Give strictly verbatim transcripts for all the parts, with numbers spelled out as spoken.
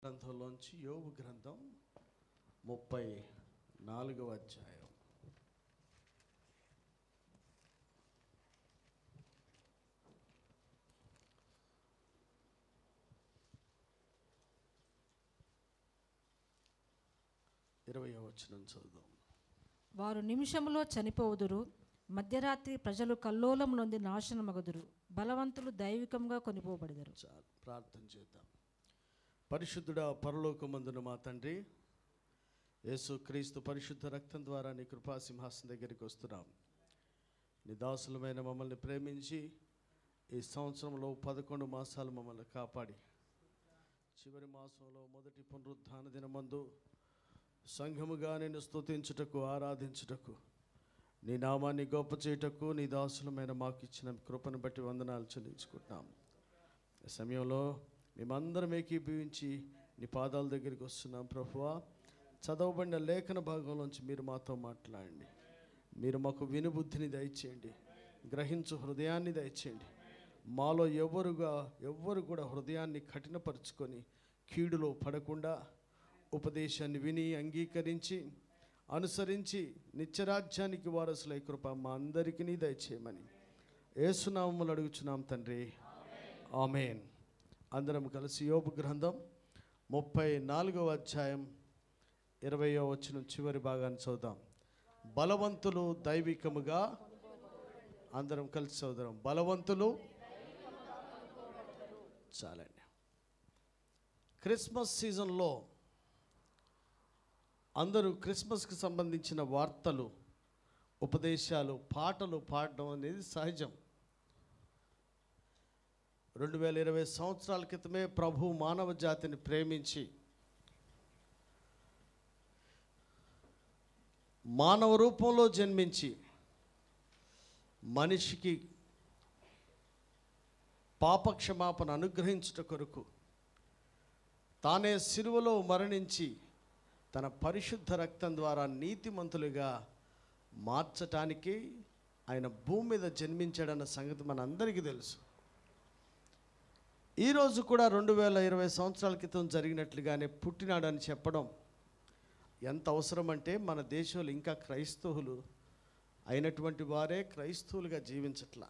గ్రంథంలోంచి యోబు గ్రంథం ముప్పై నాలుగవ అధ్యాయం. ఇరవయవ వచనం చదువుదాం. వారు నిమిషములో చనిపోవుదురు, మధ్యరాత్రి ప్రజలు కల్లోలం నుండి నాశనమగుదురు, బలవంతులు దైవికంగా కొనిపోబడెదరు. చాలు, ప్రార్థన చేద్దాం. పరిశుద్ధుడా, పరలోకమందున మా తండ్రి, యేసు క్రీస్తు పరిశుద్ధ రక్తం ద్వారా నీ కృపా సింహాసనం దగ్గరికి వస్తున్నాం. నీ దాసులమైన మమ్మల్ని ప్రేమించి ఈ సంవత్సరంలో పదకొండు మాసాలు మమ్మల్ని కాపాడి చివరి మాసంలో మొదటి పునరుద్ధాన దినమందు సంఘముగా నిన్ను స్తుతించుటకు, ఆరాధించుటకు, నీ నామాన్ని గొప్ప చేయుటకు నీ దాసులమైన మాకు ఇచ్చిన కృపను బట్టి వందనాలు చెల్లించుకుంటున్నాం. ఈ సమయంలో మేమందరం ఏకీభవించి నీ పాదాల దగ్గరికి వస్తున్నాం. ప్రభువా, చదవబడిన లేఖన భాగంలోంచి మీరు మాతో మాట్లాడండి. మీరు మాకు వినుబుద్ధిని దయచేయండి, గ్రహించు హృదయాన్ని దయచేయండి. మాలో ఎవరుగా ఎవ్వరు కూడా హృదయాన్ని కఠినపరుచుకొని కీడులో పడకుండా ఉపదేశాన్ని విని అంగీకరించి అనుసరించి నిత్యరాజ్యానికి వారసులై కృప మా అందరికీ దయచేయమని యేసునామములో అడుగుచున్నాం తండ్రి, ఆమేన్. అందరం కలిసి యోబు గ్రంథం ముప్పై నాలుగవ అధ్యాయం ఇరవయో వచనం చివరి భాగాన్ని చదువుదాం. బలవంతులు దైవికముగా, అందరం కలిసి చదువుదాం. బలవంతులు. చాలండి. క్రిస్మస్ సీజన్లో అందరూ క్రిస్మస్కి సంబంధించిన వార్తలు, ఉపదేశాలు, పాటలు పాడడం అనేది సహజం. రెండు వేల ఇరవై సంవత్సరాల క్రితమే ప్రభు మానవ జాతిని ప్రేమించి మానవ రూపంలో జన్మించి మనిషికి పాపక్షమాపణ అనుగ్రహించుట కొరకు తానే సిలువలో మరణించి తన పరిశుద్ధ రక్తం ద్వారా నీతిమంతులుగా మార్చటానికి ఆయన భూమి మీద జన్మించాడన్న సంగతి మనందరికీ తెలుసు. ఈరోజు కూడా రెండు వేల ఇరవై సంవత్సరాల క్రితం జరిగినట్లుగానే పుట్టినాడని చెప్పడం ఎంత అవసరం అంటే, మన దేశంలో ఇంకా క్రైస్తవులు అయినటువంటి వారే క్రైస్తవులుగా జీవించట్లా.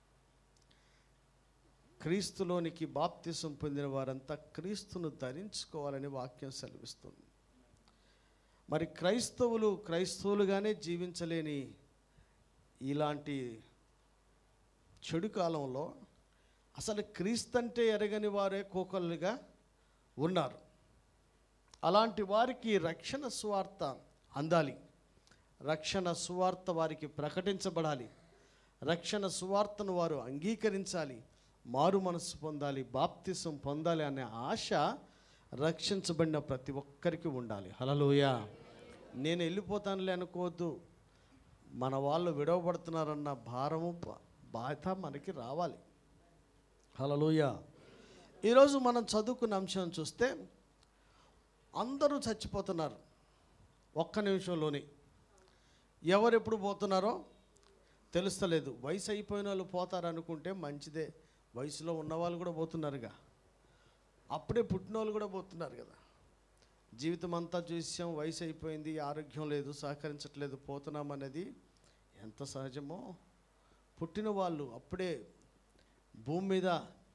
క్రీస్తులోనికి బాప్తిసం పొందిన వారంతా క్రీస్తును ధరించుకోవాలని వాక్యం సెలవిస్తుంది. మరి క్రైస్తవులు క్రైస్తవులుగానే జీవించలేని ఇలాంటి చెడు కాలంలో అసలు క్రీస్తంటే ఎరగని వారే కోకొల్లుగా ఉన్నారు. అలాంటి వారికి రక్షణ సువార్త అందాలి, రక్షణ సువార్త వారికి ప్రకటించబడాలి, రక్షణ సువార్తను వారు అంగీకరించాలి, మారు మనసు పొందాలి, బాప్తిసం పొందాలి అనే ఆశ రక్షించబడిన ప్రతి ఒక్కరికి ఉండాలి. హల్లెలూయా. నేను వెళ్ళిపోతానులే అనుకోవద్దు. మన వాళ్ళు విడవబడుతున్నారన్న భారము బాధ మనకి రావాలి. హల్లెలూయా. ఈరోజు మనం చదువుకున్న అంశం చూస్తే అందరూ చచ్చిపోతున్నారు ఒక్క నిమిషంలోనే. ఎవరు ఎప్పుడు పోతున్నారో తెలుస్తలేదు. వయసు అయిపోయిన వాళ్ళు పోతారనుకుంటే మంచిదే, వయసులో ఉన్నవాళ్ళు కూడా పోతున్నారుగా. అప్పుడే పుట్టిన వాళ్ళు కూడా పోతున్నారు కదా. జీవితం అంతా చూసాం, వయసు అయిపోయింది, ఆరోగ్యం లేదు, సహకరించట్లేదు, పోతున్నాం అనేది ఎంత సహజమో. పుట్టిన వాళ్ళు అప్పుడే భూమి మీద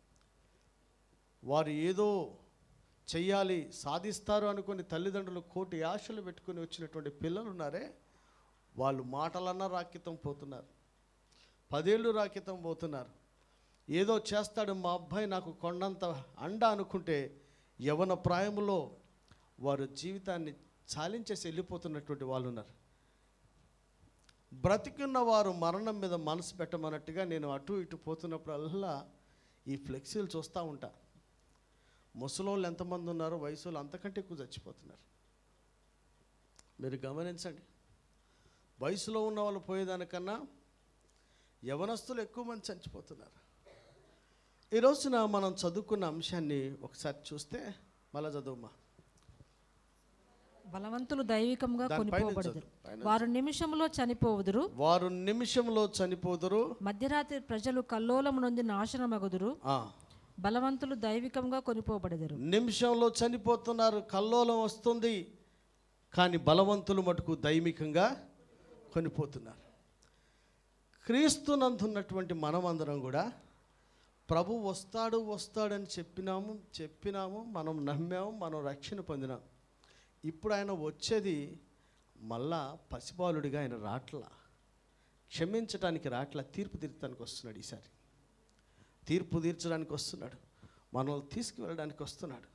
వారు ఏదో చెయ్యాలి, సాధిస్తారు అనుకుని తల్లిదండ్రులు కోటి ఆశలు పెట్టుకుని వచ్చినటువంటి పిల్లలు ఉన్నారే, వాళ్ళు మాటలన్నా రాకితం పోతున్నారు, పదేళ్ళు రాకితం పోతున్నారు. ఏదో చేస్తాడు మా అబ్బాయి, నాకు కొండంత అండ అనుకుంటే యవన ప్రాయంలో వారు జీవితాన్ని చాలించేసి వెళ్ళిపోతున్నటువంటి వాళ్ళు ఉన్నారు. బ్రతికున్న వారు మరణం మీద మనసు పెట్టమన్నట్టుగా నేను అటు ఇటు పోతున్నప్పుడల్లా ఈ ఫ్లెక్సీలు చూస్తూ ఉంటా. ముసలోళ్ళు ఎంతమంది ఉన్నారో వయసులో అంతకంటే ఎక్కువ చచ్చిపోతున్నారు. మీరు గమనించండి. వయసులో ఉన్న వాళ్ళు పోయేదానికన్నా యవనస్తులు ఎక్కువ మంది చచ్చిపోతున్నారు. ఈ రోజున మనం చదువుకున్న అంశాన్ని ఒకసారి చూస్తే, మళ్ళా చదువుమా. బలవంతులు దైవికంగా కొనిపోబడెదరు, వారు నిమిషములో చనిపోవుదురు, వారు నిమిషంలో చనిపోదురు, మధ్యరాత్రి ప్రజలు కల్లోలం నుండి నాశనమగుదురు, బలవంతులు దైవికంగా కొనిపోబడెదరు. నిమిషంలో చనిపోతున్నారు, కల్లోలం వస్తుంది, కానీ బలవంతులు మటుకు దైవికంగా కొనిపోతున్నారు. క్రీస్తునందున్నటువంటి మనమందరం కూడా ప్రభు వస్తాడు వస్తాడని చెప్పినాము చెప్పినాము మనం నమ్మాము, మనం రక్షణ పొందినాం. ఇప్పుడు ఆయన వచ్చేది మళ్ళా పసిబాలుడిగా ఆయన రాట్లా, క్షమించడానికి రాట్లా, తీర్పు తీర్చడానికి వస్తున్నాడు. ఈసారి తీర్పు తీర్చడానికి వస్తున్నాడు, మనల్ని తీసుకువెళ్ళడానికి వస్తున్నాడు.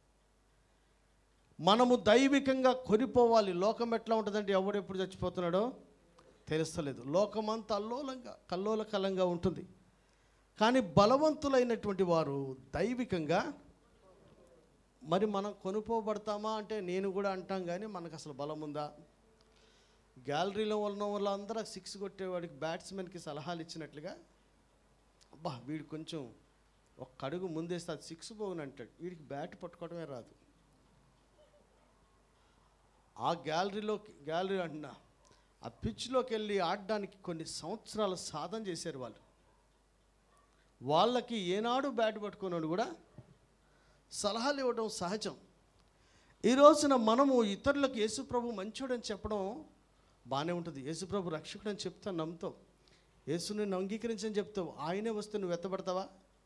మనము దైవికంగా కొనిపోవాలి. లోకం ఎట్లా ఉంటుందంటే ఎవడు ఎప్పుడు చచ్చిపోతున్నాడో తెలుస్తలేదు. లోకమంతా అల్లోలంగా కల్లోలకలంగా ఉంటుంది. కానీ బలవంతులైనటువంటి వారు దైవికంగా, మరి మనం కొనుక్కోబడతామా అంటే నేను కూడా అంటాం, కానీ మనకు అసలు బలం ఉందా? గ్యాలరీలో ఉన్న వాళ్ళందరూ సిక్స్ కొట్టేవాడికి బ్యాట్స్మెన్కి సలహాలు ఇచ్చినట్లుగా, అబ్బా వీడు కొంచెం ఒక్క అడుగు ముందేస్తే అది సిక్స్ పోగుని అంటాడు, వీడికి బ్యాట్ పట్టుకోవడమే రాదు. ఆ గ్యాలరీలోకి గ్యాలరీ అంటున్నా ఆ పిచ్లోకి వెళ్ళి ఆడడానికి కొన్ని సంవత్సరాలు సాధన చేశారు వాళ్ళు. వాళ్ళకి ఏనాడు బ్యాట్ పట్టుకున్నాడు కూడా సలహాలు ఇవ్వడం సహజం. ఈ రోజున మనము ఇతరులకు యేసుప్రభు మంచోడని చెప్పడం బాగానే ఉంటుంది. యేసుప్రభు రక్షకుడు అని చెప్తాను, నమ్ముతావు. యేసుని అంగీకరించని చెప్తావు, ఆయనే వస్తే నువ్వు ఎత్తబడతావా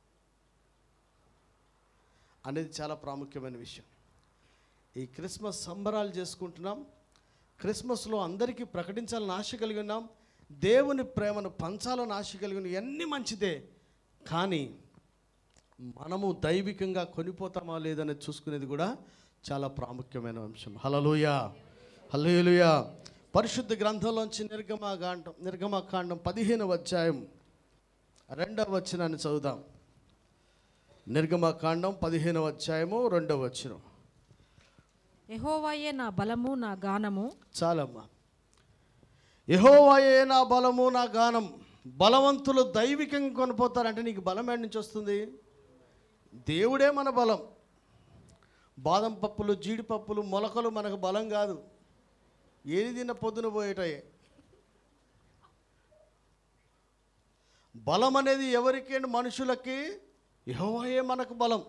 అనేది చాలా ప్రాముఖ్యమైన విషయం. ఈ క్రిస్మస్ సంబరాలు చేసుకుంటున్నాం. క్రిస్మస్లో అందరికీ ప్రకటించాలని ఆశ కలిగి ఉన్నాం. దేవుని ప్రేమను పంచాలని ఆశ కలిగి ఉన్నాం. ఇవన్నీ మంచిదే, కానీ మనము దైవికంగా కొనిపోతామా లేదనేది చూసుకునేది కూడా చాలా ప్రాముఖ్యమైన అంశం. హల్లెలూయా, హల్లెలూయా. పరిశుద్ధ గ్రంథంలోంచి నిర్గమకాండం నిర్గమకాండం పదిహేనవ అధ్యాయం రెండవ వచనాన్ని చదువుదాం. నిర్గమకాండం పదిహేనవ అధ్యాయము రెండవ వచనం. యెహోవాయే నా బలము నా గానము. చాలమ్మా. యెహోవాయే నా బలము నా గానం. బలవంతులు దైవికంగా కొనిపోతారంటే నీకు బలం ఏడి నుంచి వస్తుంది? దేవుడే మన బలం. బాదం పప్పులు, జీడిపప్పులు, మొలకలు మనకు బలం కాదు. ఏది తిన్న పొద్దున పోయేటాయే. బలం అనేది ఎవరికి? మనుషులకి. యెహోవాయే మనకు బలం.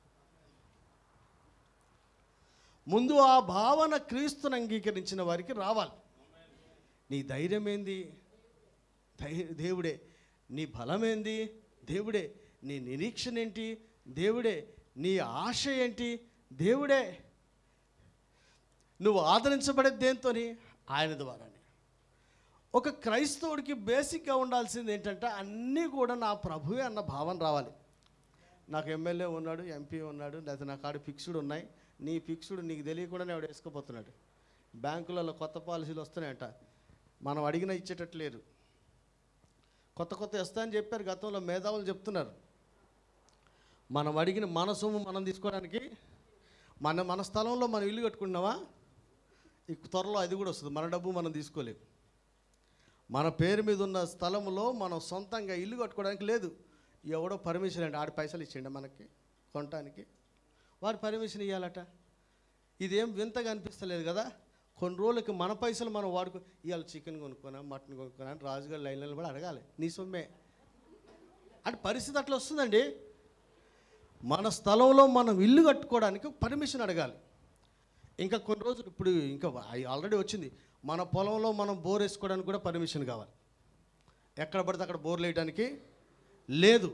ముందు ఆ భావన క్రీస్తుని అంగీకరించిన వారికి రావాలి. నీ ధైర్యం ఏంది? దేవుడే. నీ బలమేంది? దేవుడే. నీ నిరీక్షణ ఏంటి? దేవుడే. నీ ఆశ ఏంటి? దేవుడే. నువ్వు ఆదరించబడేది దేంతోని? ఆయన ద్వారానే. ఒక క్రైస్తవుడికి బేసిక్గా ఉండాల్సింది ఏంటంటే అన్నీ కూడా నా ప్రభువే అన్న భావన రావాలి. నాకు ఎమ్మెల్యే ఉన్నాడు, ఎంపీ ఉన్నాడు, లేకపోతే నా కాడు ఫిక్స్డ్ ఉన్నాయి. నీ ఫిక్స్డ్ నీకు తెలియకుండానే ఆవిడ వేసుకోపోతున్నాడు. బ్యాంకులలో కొత్త పాలసీలు వస్తున్నాయంట, మనం అడిగినా ఇచ్చేటట్లేరు. కొత్త కొత్త వస్తాయని చెప్పారు గతంలో, మేధావులు చెప్తున్నారు. మనం అడిగిన మన సొమ్ము మనం తీసుకోవడానికి, మన మన స్థలంలో మనం ఇల్లు కట్టుకున్నావా, ఈ త్వరలో అది కూడా వస్తుంది. మన డబ్బు మనం తీసుకోలేము. మన పేరు మీద ఉన్న స్థలంలో మనం సొంతంగా ఇల్లు కట్టుకోవడానికి లేదు. ఎవడో పర్మిషన్ అండి, ఆడి పైసలు ఇచ్చిండ మనకి కొనటానికి, వారు పర్మిషన్ ఇవ్వాలట. ఇదేం వింతగా అనిపిస్తలేదు కదా? కొన్ని రోజులకి మన పైసలు మనం వాడుకో, ఇవాళ చికెన్ కొనుక్కోనా, మటన్ కొనుక్కోనా అని రాజుగారి లైన్లలో కూడా అడగాలి, నీ సొమ్మే అంటే పరిస్థితి అట్లా వస్తుందండి. మన స్థలంలో మనం ఇల్లు కట్టుకోవడానికి పర్మిషన్ అడగాలి. ఇంకా కొన్ని రోజులు, ఇప్పుడు ఇంకా ఆల్రెడీ వచ్చింది, మన పొలంలో మనం బోర్ వేసుకోవడానికి కూడా పర్మిషన్ కావాలి. ఎక్కడ పడితే అక్కడ బోర్లు వేయడానికి లేదు.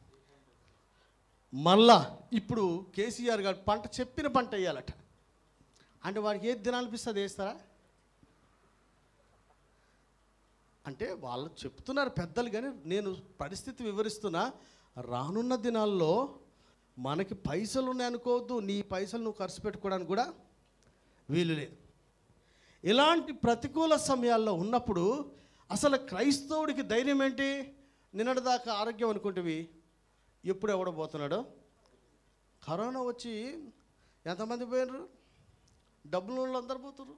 మళ్ళా ఇప్పుడు కేసీఆర్ గారు పంట చెప్పిన పంట వేయాలట. అంటే వాడికి ఏది తినాలనిపిస్తుంది వేస్తారా? అంటే వాళ్ళు చెప్తున్నారు పెద్దలు, కానీ నేను పరిస్థితి వివరిస్తున్నా. రానున్న దినాల్లో మనకి పైసలు ఉన్నాయనుకోవద్దు, నీ పైసలు నువ్వు ఖర్చు పెట్టుకోవడానికి కూడా వీలు లేదు. ఇలాంటి ప్రతికూల సమయాల్లో ఉన్నప్పుడు అసలు క్రైస్తవుడికి ధైర్యం ఏంటి? నిన్నటిదాకా ఆరోగ్యం అనుకుంటేవి, ఎప్పుడు ఎవడబోతున్నాడో. కరోనా వచ్చి ఎంతమంది పోయినారు? డబ్బులు వాళ్ళు అందరు పోతున్నారు,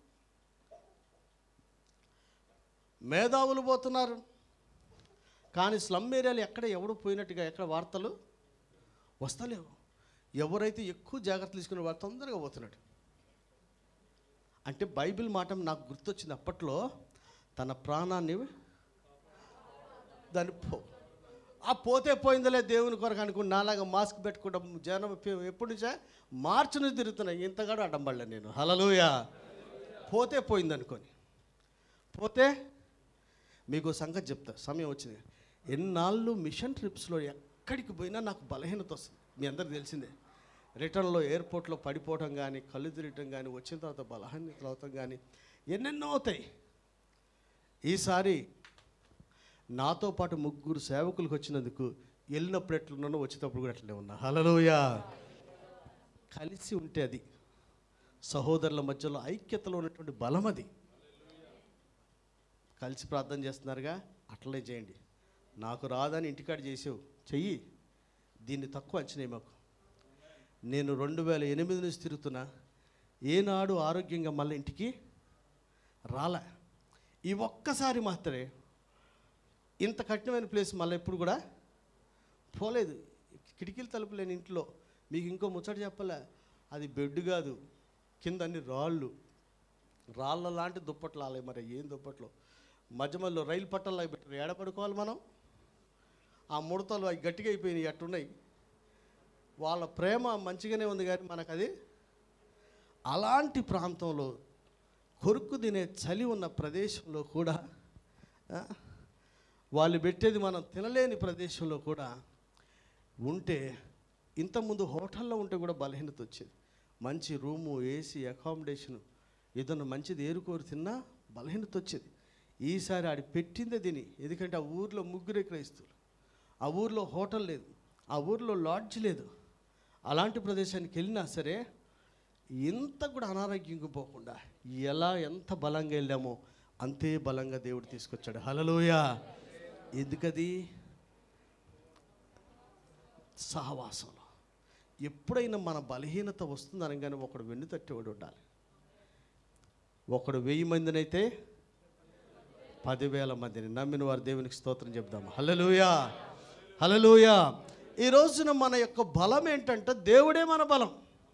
మేధావులు పోతున్నారు. కానీ స్లమ్ ఏరియాలు ఎక్కడ ఎవడు పోయినట్టుగా ఎక్కడ వార్తలు వస్తలేవు. ఎవరైతే ఎక్కువ జాగ్రత్తలు తీసుకునే వారు తొందరగా పోతున్నాడు. అంటే బైబిల్ మాట నాకు గుర్తొచ్చింది. అప్పట్లో తన ప్రాణాన్ని దాన్ని పో ఆ పోతే పోయిందలే దేవుని కొరకు అనుకుని నాలాగా మాస్క్ పెట్టుకుంటాం జనం ఎప్పటి నుంచా మార్చి నుంచి తిరుగుతున్నాయి, ఇంతగాడు అడ్డంబడలే నేను. హల్లెలూయా. పోతే పోయింది అనుకొని పోతే మీకు సంగతి చెప్తా, సమయం వచ్చింది. ఎన్నాళ్ళు మిషన్ ట్రిప్స్లో ఎక్కడికి పోయినా నాకు బలహీనత వస్తుంది, మీ అందరికి తెలిసిందే. రిటర్న్లో ఎయిర్పోర్ట్లో పడిపోవటం కానీ, కళ్ళు తిరగటం కానీ, వచ్చిన తర్వాత బలహీనత అవటం కానీ ఎన్నెన్నో అవుతాయి. ఈసారి నాతో పాటు ముగ్గురు సేవకులకు వచ్చినందుకు వెళ్ళినప్పుడు ఎట్లున్నానో వచ్చేటప్పుడు కూడా అట్లనే ఉన్నా. హల్లెలూయా. కలిసి ఉంటే అది సహోదరుల మధ్యలో ఐక్యతలో ఉన్నటువంటి బలం. అది కలిసి ప్రార్థన చేస్తున్నారుగా, అట్లనే చేయండి. నాకు రాదని ఇంటికాడ చేసావు, చెయ్యి. దీన్ని తక్కువ అంచనే మాకు. నేను రెండు వేల ఎనిమిది నుంచి తిరుగుతున్నా, ఏనాడు ఆరోగ్యంగా మళ్ళీ ఇంటికి రాలే. ఈ ఒక్కసారి మాత్రమే ఇంత కఠినమైన ప్లేస్ మళ్ళీ ఎప్పుడు కూడా పోలేదు. కిటికీలు తలుపు లేని ఇంట్లో మీకు ఇంకో ముచ్చట చెప్పలే, అది బెడ్ కాదు, కింద అన్ని రాళ్ళు, రాళ్ళ లాంటి దుప్పట్లు ఆలే. మరి ఏం దుప్పట్లో మధ్య మధ్యలో రైలు పట్టాలు పెట్టారు, ఏడ పడుకోవాలి మనం? ఆ ముడతలు అవి గట్టిగా అయిపోయినాయి, అట్టున్నాయి. వాళ్ళ ప్రేమ మంచిగానే ఉంది కానీ మనకు అది అలాంటి ప్రాంతంలో కొరుకు తినే చలి ఉన్న ప్రదేశంలో కూడా, వాళ్ళు పెట్టేది మనం తినలేని ప్రదేశంలో కూడా ఉంటే, ఇంతకుముందు హోటల్లో ఉంటే కూడా బలహీనత వచ్చేది. మంచి రూము, ఏసీ, అకామిడేషను ఏదన్నా మంచిది ఏరుకోరు తిన్నా బలహీనత వచ్చేది. ఈసారి ఆడి పెట్టిందే తిని, ఎందుకంటే ఆ ఊర్లో ముగ్గురే క్రైస్తవులు, ఆ ఊర్లో హోటల్ లేదు, ఆ ఊర్లో లాడ్జ్ లేదు. అలాంటి ప్రదేశానికి వెళ్ళినా సరే ఇంత కూడా అనారోగ్యంగా పోకుండా ఎలా ఎంత బలంగా వెళ్ళామో అంతే బలంగా దేవుడు తీసుకొచ్చాడు. హల్లెలూయా. ఎందుకది? సహవాసంలో. ఎప్పుడైనా మన బలహీనత వస్తుందనగానే ఒకడు వెన్ను తట్టేవాడు ఉండాలి. ఒకడు వెయ్యి మందినైతే పదివేల మందిని నమ్మిన వారు దేవునికి స్తోత్రం చెప్దాము. హల్లెలూయా, హల్లెలూయా. ఈ రోజున మన యొక్క బలం ఏంటంటే దేవుడే మన బలం.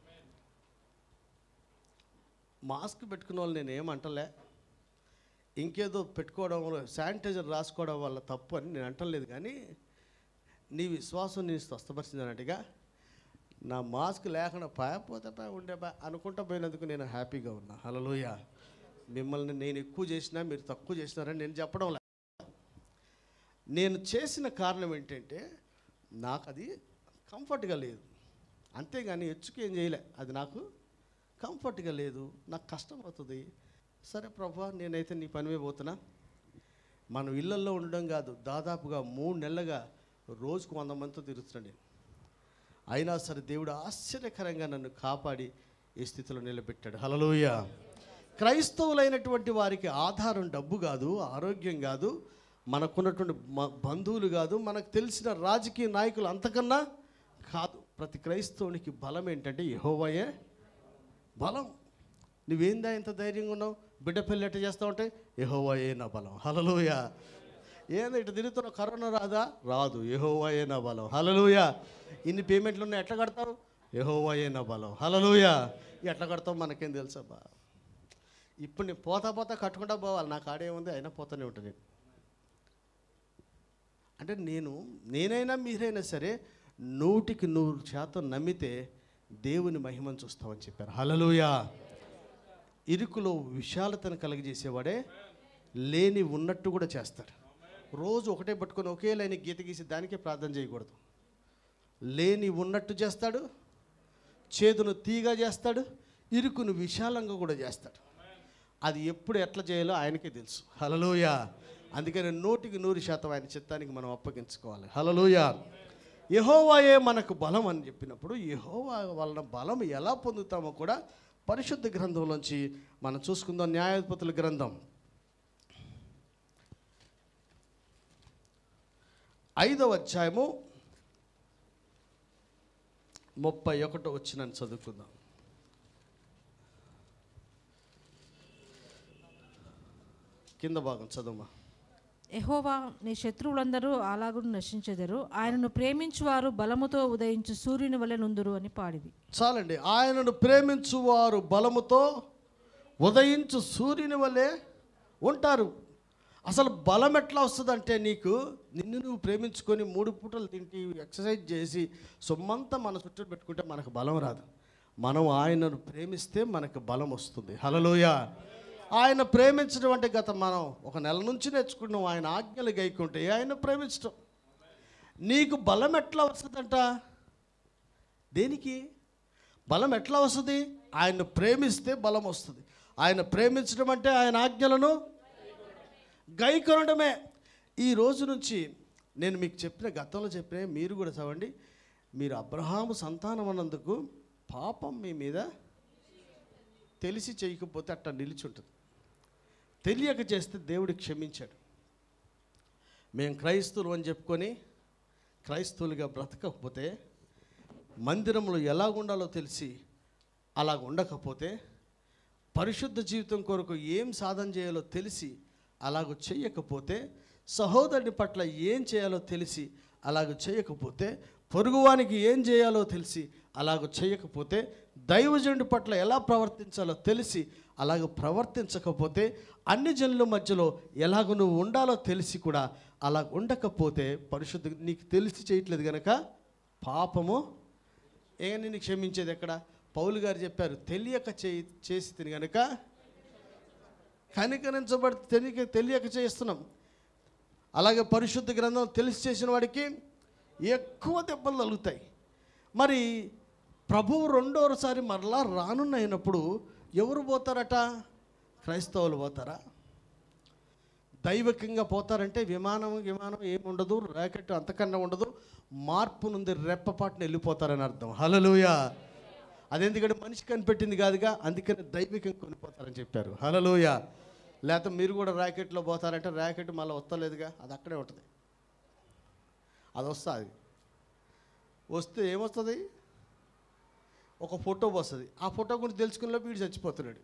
మాస్క్ పెట్టుకున్న వాళ్ళు నేను ఏమంటలే, ఇంకేదో పెట్టుకోవడం వల్ల శానిటైజర్ రాసుకోవడం వల్ల తప్పు అని నేను అంటలేదు. కానీ నీ విశ్వాసం నీ స్వస్థపరిచింది అన్నట్టుగా నా మాస్క్ లేకుండా పాయపోతే పా ఉండే పా అనుకుంటా పోయినందుకు నేను హ్యాపీగా ఉన్నా. హల్లెలూయా. మిమ్మల్ని నేను ఎక్కువ చేసినా మీరు తక్కువ చేసినారని నేను చెప్పడం లే. నేను చేసిన కారణం ఏంటంటే నాకు అది కంఫర్ట్గా లేదు, అంతేగాని హెచ్చుకేం చేయలే. అది నాకు కంఫర్ట్గా లేదు, నాకు కష్టం అవుతుంది. సరే ప్రభా, నేనైతే నీ పని మీద పోతున్నా. మనం ఇళ్ళల్లో ఉండడం కాదు, దాదాపుగా మూడు నెలలుగా రోజుకు వంద మందితో తిరుగుతున్నాను నేను. అయినా సరే దేవుడు ఆశ్చర్యకరంగా నన్ను కాపాడి ఈ స్థితిలో నిలబెట్టాడు. హల్లెలూయా. క్రైస్తవులైనటువంటి వారికి ఆధారం డబ్బు కాదు, ఆరోగ్యం కాదు, మనకున్నటువంటి బంధువులు కాదు, మనకు తెలిసిన రాజకీయ నాయకులు అంతకన్నా కాదు. ప్రతి క్రైస్తవునికి బలం ఏంటంటే యెహోవాయే బలం. నువ్వేందా ఇంత ధైర్యంగా ఉన్నావు? బిడ్డ పెళ్ళి ఎట్ట చేస్తావు అంటే యెహోవాయే నా బలం. హల్లెలూయా. ఏంది ఇట్లా తిరుగుతున్నావు? కరోనా రాదా? రాదు, యెహోవాయే నా బలం. హల్లెలూయా. ఇన్ని పేమెంట్లు ఉన్నాయి, ఎట్లా కడతావు? యెహోవాయే నా బలం. హల్లెలూయా. ఎట్లా కడతావు మనకేం తెలుసబ్బా. ఇప్పుడు నేను పోతా పోతా కట్టుకుంటా పోవాలి, నాకు ఆడేముంది, అయినా పోతానే ఉంటుంది నేను. అంటే నేను నేనైనా మీరైనా సరే నూటికి నూరు శాతం నమ్మితే దేవుని మహిమను చూస్తామని చెప్పారు. హల్లెలూయా. ఇరుకులో విశాలతను కలిగజేసేవాడే లేని ఉన్నట్టు కూడా చేస్తాడు. రోజు ఒకటే పట్టుకొని ఒకే లైన్ గీత గీసి దానికే ప్రార్థన చేయకూడదు. లేని ఉన్నట్టు చేస్తాడు, చేదును తీగా చేస్తాడు, ఇరుకును విశాలంగా కూడా చేస్తాడు. అది ఎప్పుడు ఎట్లా చేయాలో ఆయనకే తెలుసు. హల్లెలూయా. అందుకని నూటికి నూరు శాతం ఆయన చిత్తానికి మనం అప్పగించుకోవాలి. హల్లెలూయా. యెహోవాయే మనకు బలం అని చెప్పినప్పుడు యెహోవా వలన బలం ఎలా పొందుతామో కూడా పరిశుద్ధ గ్రంథంలోంచి మనం చూసుకుందాం. న్యాయాధిపతుల గ్రంథం ఐదవ అధ్యాయము ముప్పై ఒకటో వచ్చినని చదువుకుందాం. కింద భాగం చదువుమా. యెహోవా నీ శత్రువులందరూ అలాగును నశించెదరు, ఆయనను ప్రేమించువారు బలముతో ఉదయించు సూర్యుని వలె నుందురు అని పాడిది. చాలండి. ఆయనను ప్రేమించువారు బలముతో ఉదయించు సూర్యుని వలె ఉంటారు. అసలు బలం ఎట్లా వస్తుందంటే నీకు నిన్ను నువ్వు ప్రేమించుకొని మూడు పూటలు తింటి ఎక్సర్సైజ్ చేసి సొమ్మంతా మన చుట్టూ పెట్టుకుంటే మనకు బలం రాదు. మనం ఆయనను ప్రేమిస్తే మనకు బలం వస్తుంది. హల్లెలూయా. ఆయన ప్రేమించడం అంటే గత మనం ఒక నెల నుంచి నేర్చుకున్నాం. ఆయన ఆజ్ఞలు గైకుంటే ఆయన ప్రేమించడం. నీకు బలం ఎట్లా వస్తుందంట? దేనికి బలం ఎట్లా వస్తుంది? ఆయన ప్రేమిస్తే బలం వస్తుంది. ఆయన ప్రేమించడం అంటే ఆయన ఆజ్ఞలను గైకొనడమే. ఈ రోజు నుంచి నేను మీకు చెప్పిన, గతంలో చెప్పిన మీరు కూడా చదవండి. మీరు అబ్రహాము సంతానం అన్నందుకు పాపం మీ మీద తెలిసి చేయకపోతే అట్లా నిలిచి ఉంటుంది. తెలియక చేస్తే దేవుడు క్షమించాడు. మేము క్రైస్తవులు అని చెప్పుకొని క్రైస్తవులుగా బ్రతకకపోతే, మందిరంలో ఎలాగుండాలో తెలిసి అలాగ ఉండకపోతే, పరిశుద్ధ జీవితం కొరకు ఏం సాధన చేయాలో తెలిసి అలాగ చేయకపోతే, సహోదరుని పట్ల ఏం చేయాలో తెలిసి అలాగ చేయకపోతే, పొరుగువానికి ఏం చేయాలో తెలిసి అలాగ చేయకపోతే, దైవజనుడి పట్ల ఎలా ప్రవర్తించాలో తెలిసి అలాగ ప్రవర్తించకపోతే, అన్ని జనుల మధ్యలో ఎలాగ నువ్వు ఉండాలో తెలిసి కూడా అలా ఉండకపోతే, పరిశుద్ధ నీకు తెలిసి చేయట్లేదు కనుక పాపము ఏ నిన్ను క్షమించేది ఎక్కడ? పౌలు గారు చెప్పారు, తెలియక చేయి చేసి తిని కనుక కనికరించబడి తెలియక తెలియక చేస్తున్నాం. అలాగే పరిశుద్ధ గ్రంథం తెలిసి చేసిన వాడికి ఎక్కువ దెబ్బలు తగులుతాయి. మరి ప్రభువు రెండోసారి మరలా రానున్నప్పుడు ఎవరు పోతారట? క్రైస్తవులు పోతారా? దైవికంగా పోతారంటే విమానం విమానం ఏముండదు, రాకెట్ అంతకన్నా ఉండదు, మార్పు నుండి రెప్పపాటున వెళ్ళిపోతారని అర్థం. హల్లెలూయా. అదెందుకంటే మనిషి కనిపెట్టింది కాదుగా, అందుకని దైవికంగా కొనిపోతారని చెప్పారు. హల్లెలూయా. లేకపోతే మీరు కూడా ర్యాకెట్లో పోతారంటే ర్యాకెట్ మళ్ళీ వస్తలేదుగా, అది అక్కడే ఉంటుంది. అది వస్తుంది. వస్తే ఏమొస్తుంది? ఒక ఫోటో వస్తుంది. ఆ ఫోటో గురించి తెలుసుకునేలో వీడు చచ్చిపోతున్నాడు.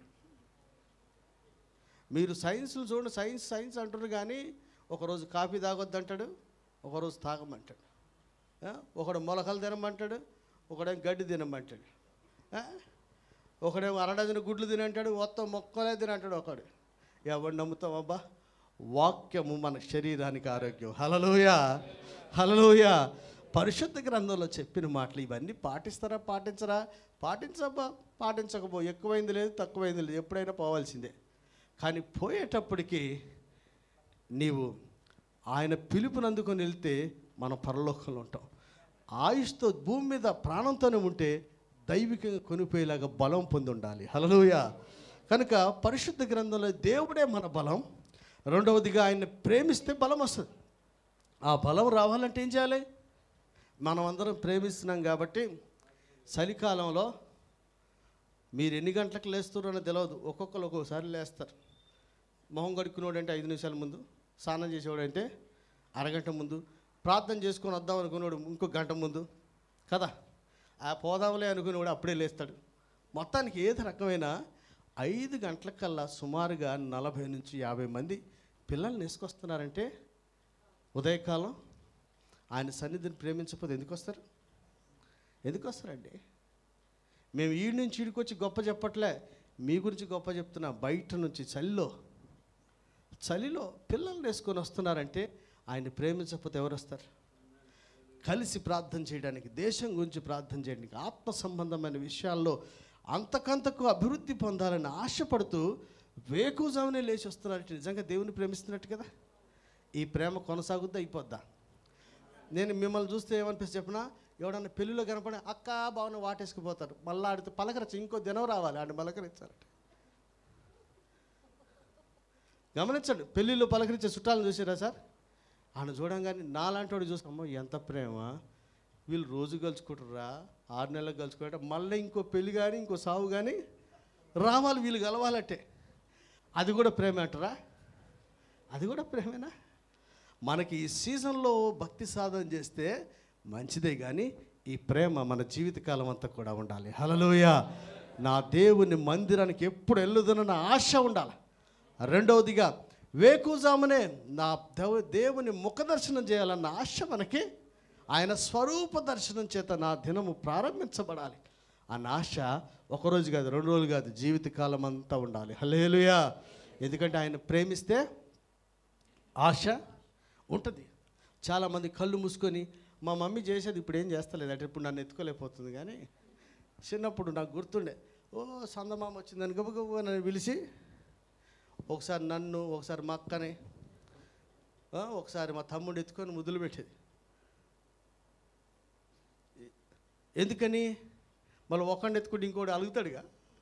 మీరు సైన్స్లు చూడండి, సైన్స్ సైన్స్ అంటారు కానీ ఒకరోజు కాఫీ తాగొద్దు అంటాడు, ఒకరోజు తాగమంటాడు. ఒకడు మొలకలు తినమంటాడు, ఒకడేమో గడ్డి తినమంటాడు, ఒకడేమో అరడజన గుడ్లు తినంటాడు, మొత్తం మొక్కలే తినంటాడు ఒకడు. ఎవడు నమ్ముతాం? అబ్బా, వాక్యము మన శరీరానికి ఆరోగ్యం. హల్లెలూయా, హల్లెలూయా. పరిశుద్ధ గ్రంథంలో చెప్పిన మాటలు ఇవన్నీ పాటిస్తారా పాటించరా? పాటించబ్బా, పాటించకపో. ఎక్కువైంది లేదు, తక్కువైంది లేదు, ఎప్పుడైనా పోవాల్సిందే. కానీ పోయేటప్పటికి నీవు ఆయన పిలుపునందుకొని వెళ్తే మనం పరలోకంలో ఉంటాం. ఆయుష్తో భూమి మీద ప్రాణంతోనే ఉంటే దైవికంగా కొనిపోయేలాగా బలం పొంది ఉండాలి. హల్లెలూయా. కనుక పరిశుద్ధ గ్రంథంలో దేవుడే మన బలం. రెండవదిగా ఆయన్ని ప్రేమిస్తే బలం వస్తుంది. ఆ బలం రావాలంటే ఏం చేయాలి? మనం అందరం ప్రేమిస్తున్నాం కాబట్టి చలికాలంలో మీరు ఎన్ని గంటలకు లేస్తారో అని తెలియదు. ఒక్కొక్కరు ఒక్కొక్కసారి లేస్తారు. మొహం కడుక్కునేవాడు అంటే ఐదు నిమిషాల ముందు, స్నానం చేసేవాడు అంటే అరగంట ముందు, ప్రార్థన చేసుకొని వద్దాం అనుకునేవాడు ఇంకో గంట ముందు కదా. ఆ పోదాంలే అనుకునేవాడు అప్పుడే లేస్తాడు. మొత్తానికి ఏది రకమైన ఐదు గంటలకల్లా సుమారుగా నలభై నుంచి యాభై మంది పిల్లల్ని వేసుకొస్తున్నారంటే ఉదయకాలం ఆయన సన్నిధిని ప్రేమించకపోతే ఎందుకు వస్తారు? ఎందుకు వస్తారండి? మేము ఈడి నుంచి ఈడికి వచ్చి గొప్ప చెప్పట్లే, మీ గురించి గొప్ప చెప్తున్నా. బయట నుంచి చలిలో చలిలో పిల్లల్ని వేసుకొని వస్తున్నారంటే ఆయన ప్రేమించకపోతే ఎవరు వస్తారు? కలిసి ప్రార్థన చేయడానికి, దేశం గురించి ప్రార్థన చేయడానికి, ఆత్మ సంబంధమైన విషయాల్లో అంతకంతకు అభివృద్ధి పొందాలని ఆశపడుతూ వేకుజామునే లేచి వస్తున్నారంటే నిజంగా దేవుని ప్రేమిస్తున్నట్టు కదా. ఈ ప్రేమ కొనసాగుద్దా, అయిపోద్దా? నేను మిమ్మల్ని చూస్తే ఏమనిపిస్తే చెప్పినా, ఎవడన్నా పెళ్ళిలో కనపడి అక్క బాగున్న వాటేసుకుపోతారు, మళ్ళీ ఆడితే పలకరించి ఇంకో దినం రావాలి, ఆడిని పలకరించాలంటే. గమనించండి, పెళ్ళిళ్ళు పలకరించే చుట్టాలను చూసారా సార్? ఆయన చూడంగానే నాలాంటి వాడు చూస్తామో ఎంత ప్రేమ, వీళ్ళు రోజు కలుసుకుంటారా, ఆరు నెలలకు కలుసుకుంటారా, మళ్ళీ ఇంకో పెళ్ళి కానీ ఇంకో సావు కానీ రావాలి వీళ్ళు కలవాలంటే. అది కూడా ప్రేమ అంటారా? అది కూడా ప్రేమేనా? మనకి ఈ సీజన్లో భక్తి సాధన చేస్తే మంచిదే, కానీ ఈ ప్రేమ మన జీవితకాలం అంతా కూడా ఉండాలి. హల్లెలూయా. నా దేవుని మందిరానికి ఎప్పుడు వెళ్ళుదనన్న ఆశ ఉండాలి. రెండవదిగా వేకుజామునే నా దేవ దేవుని ముఖ దర్శనం చేయాలన్న ఆశ మనకి, ఆయన స్వరూప దర్శనం చేత నా దినము ప్రారంభించబడాలి అన్న ఆశ ఒకరోజు కాదు, రెండు రోజులు కాదు, జీవితకాలం అంతా ఉండాలి. హల్లెలూయా. ఎందుకంటే ఆయన ప్రేమిస్తే ఆశ ఉంటుంది. చాలామంది కళ్ళు మూసుకొని మా మమ్మీ చేసేది ఇప్పుడు ఏం చేస్తలేదు అంటే ఇప్పుడు నన్ను ఎత్తుకోలేకపోతుంది. కానీ చిన్నప్పుడు నాకు గుర్తుండే, ఓ సందమామ వచ్చిందని గబగబ నన్ను పిలిచి ఒకసారి నన్ను, ఒకసారి మా అక్కని, ఒకసారి మా తమ్ముడు ఎత్తుకొని ముద్దులు పెట్టేది. ఎందుకని? మళ్ళీ ఒకడిని ఎత్తుకుంటే ఇంకోటి అలుగుతాడుగా.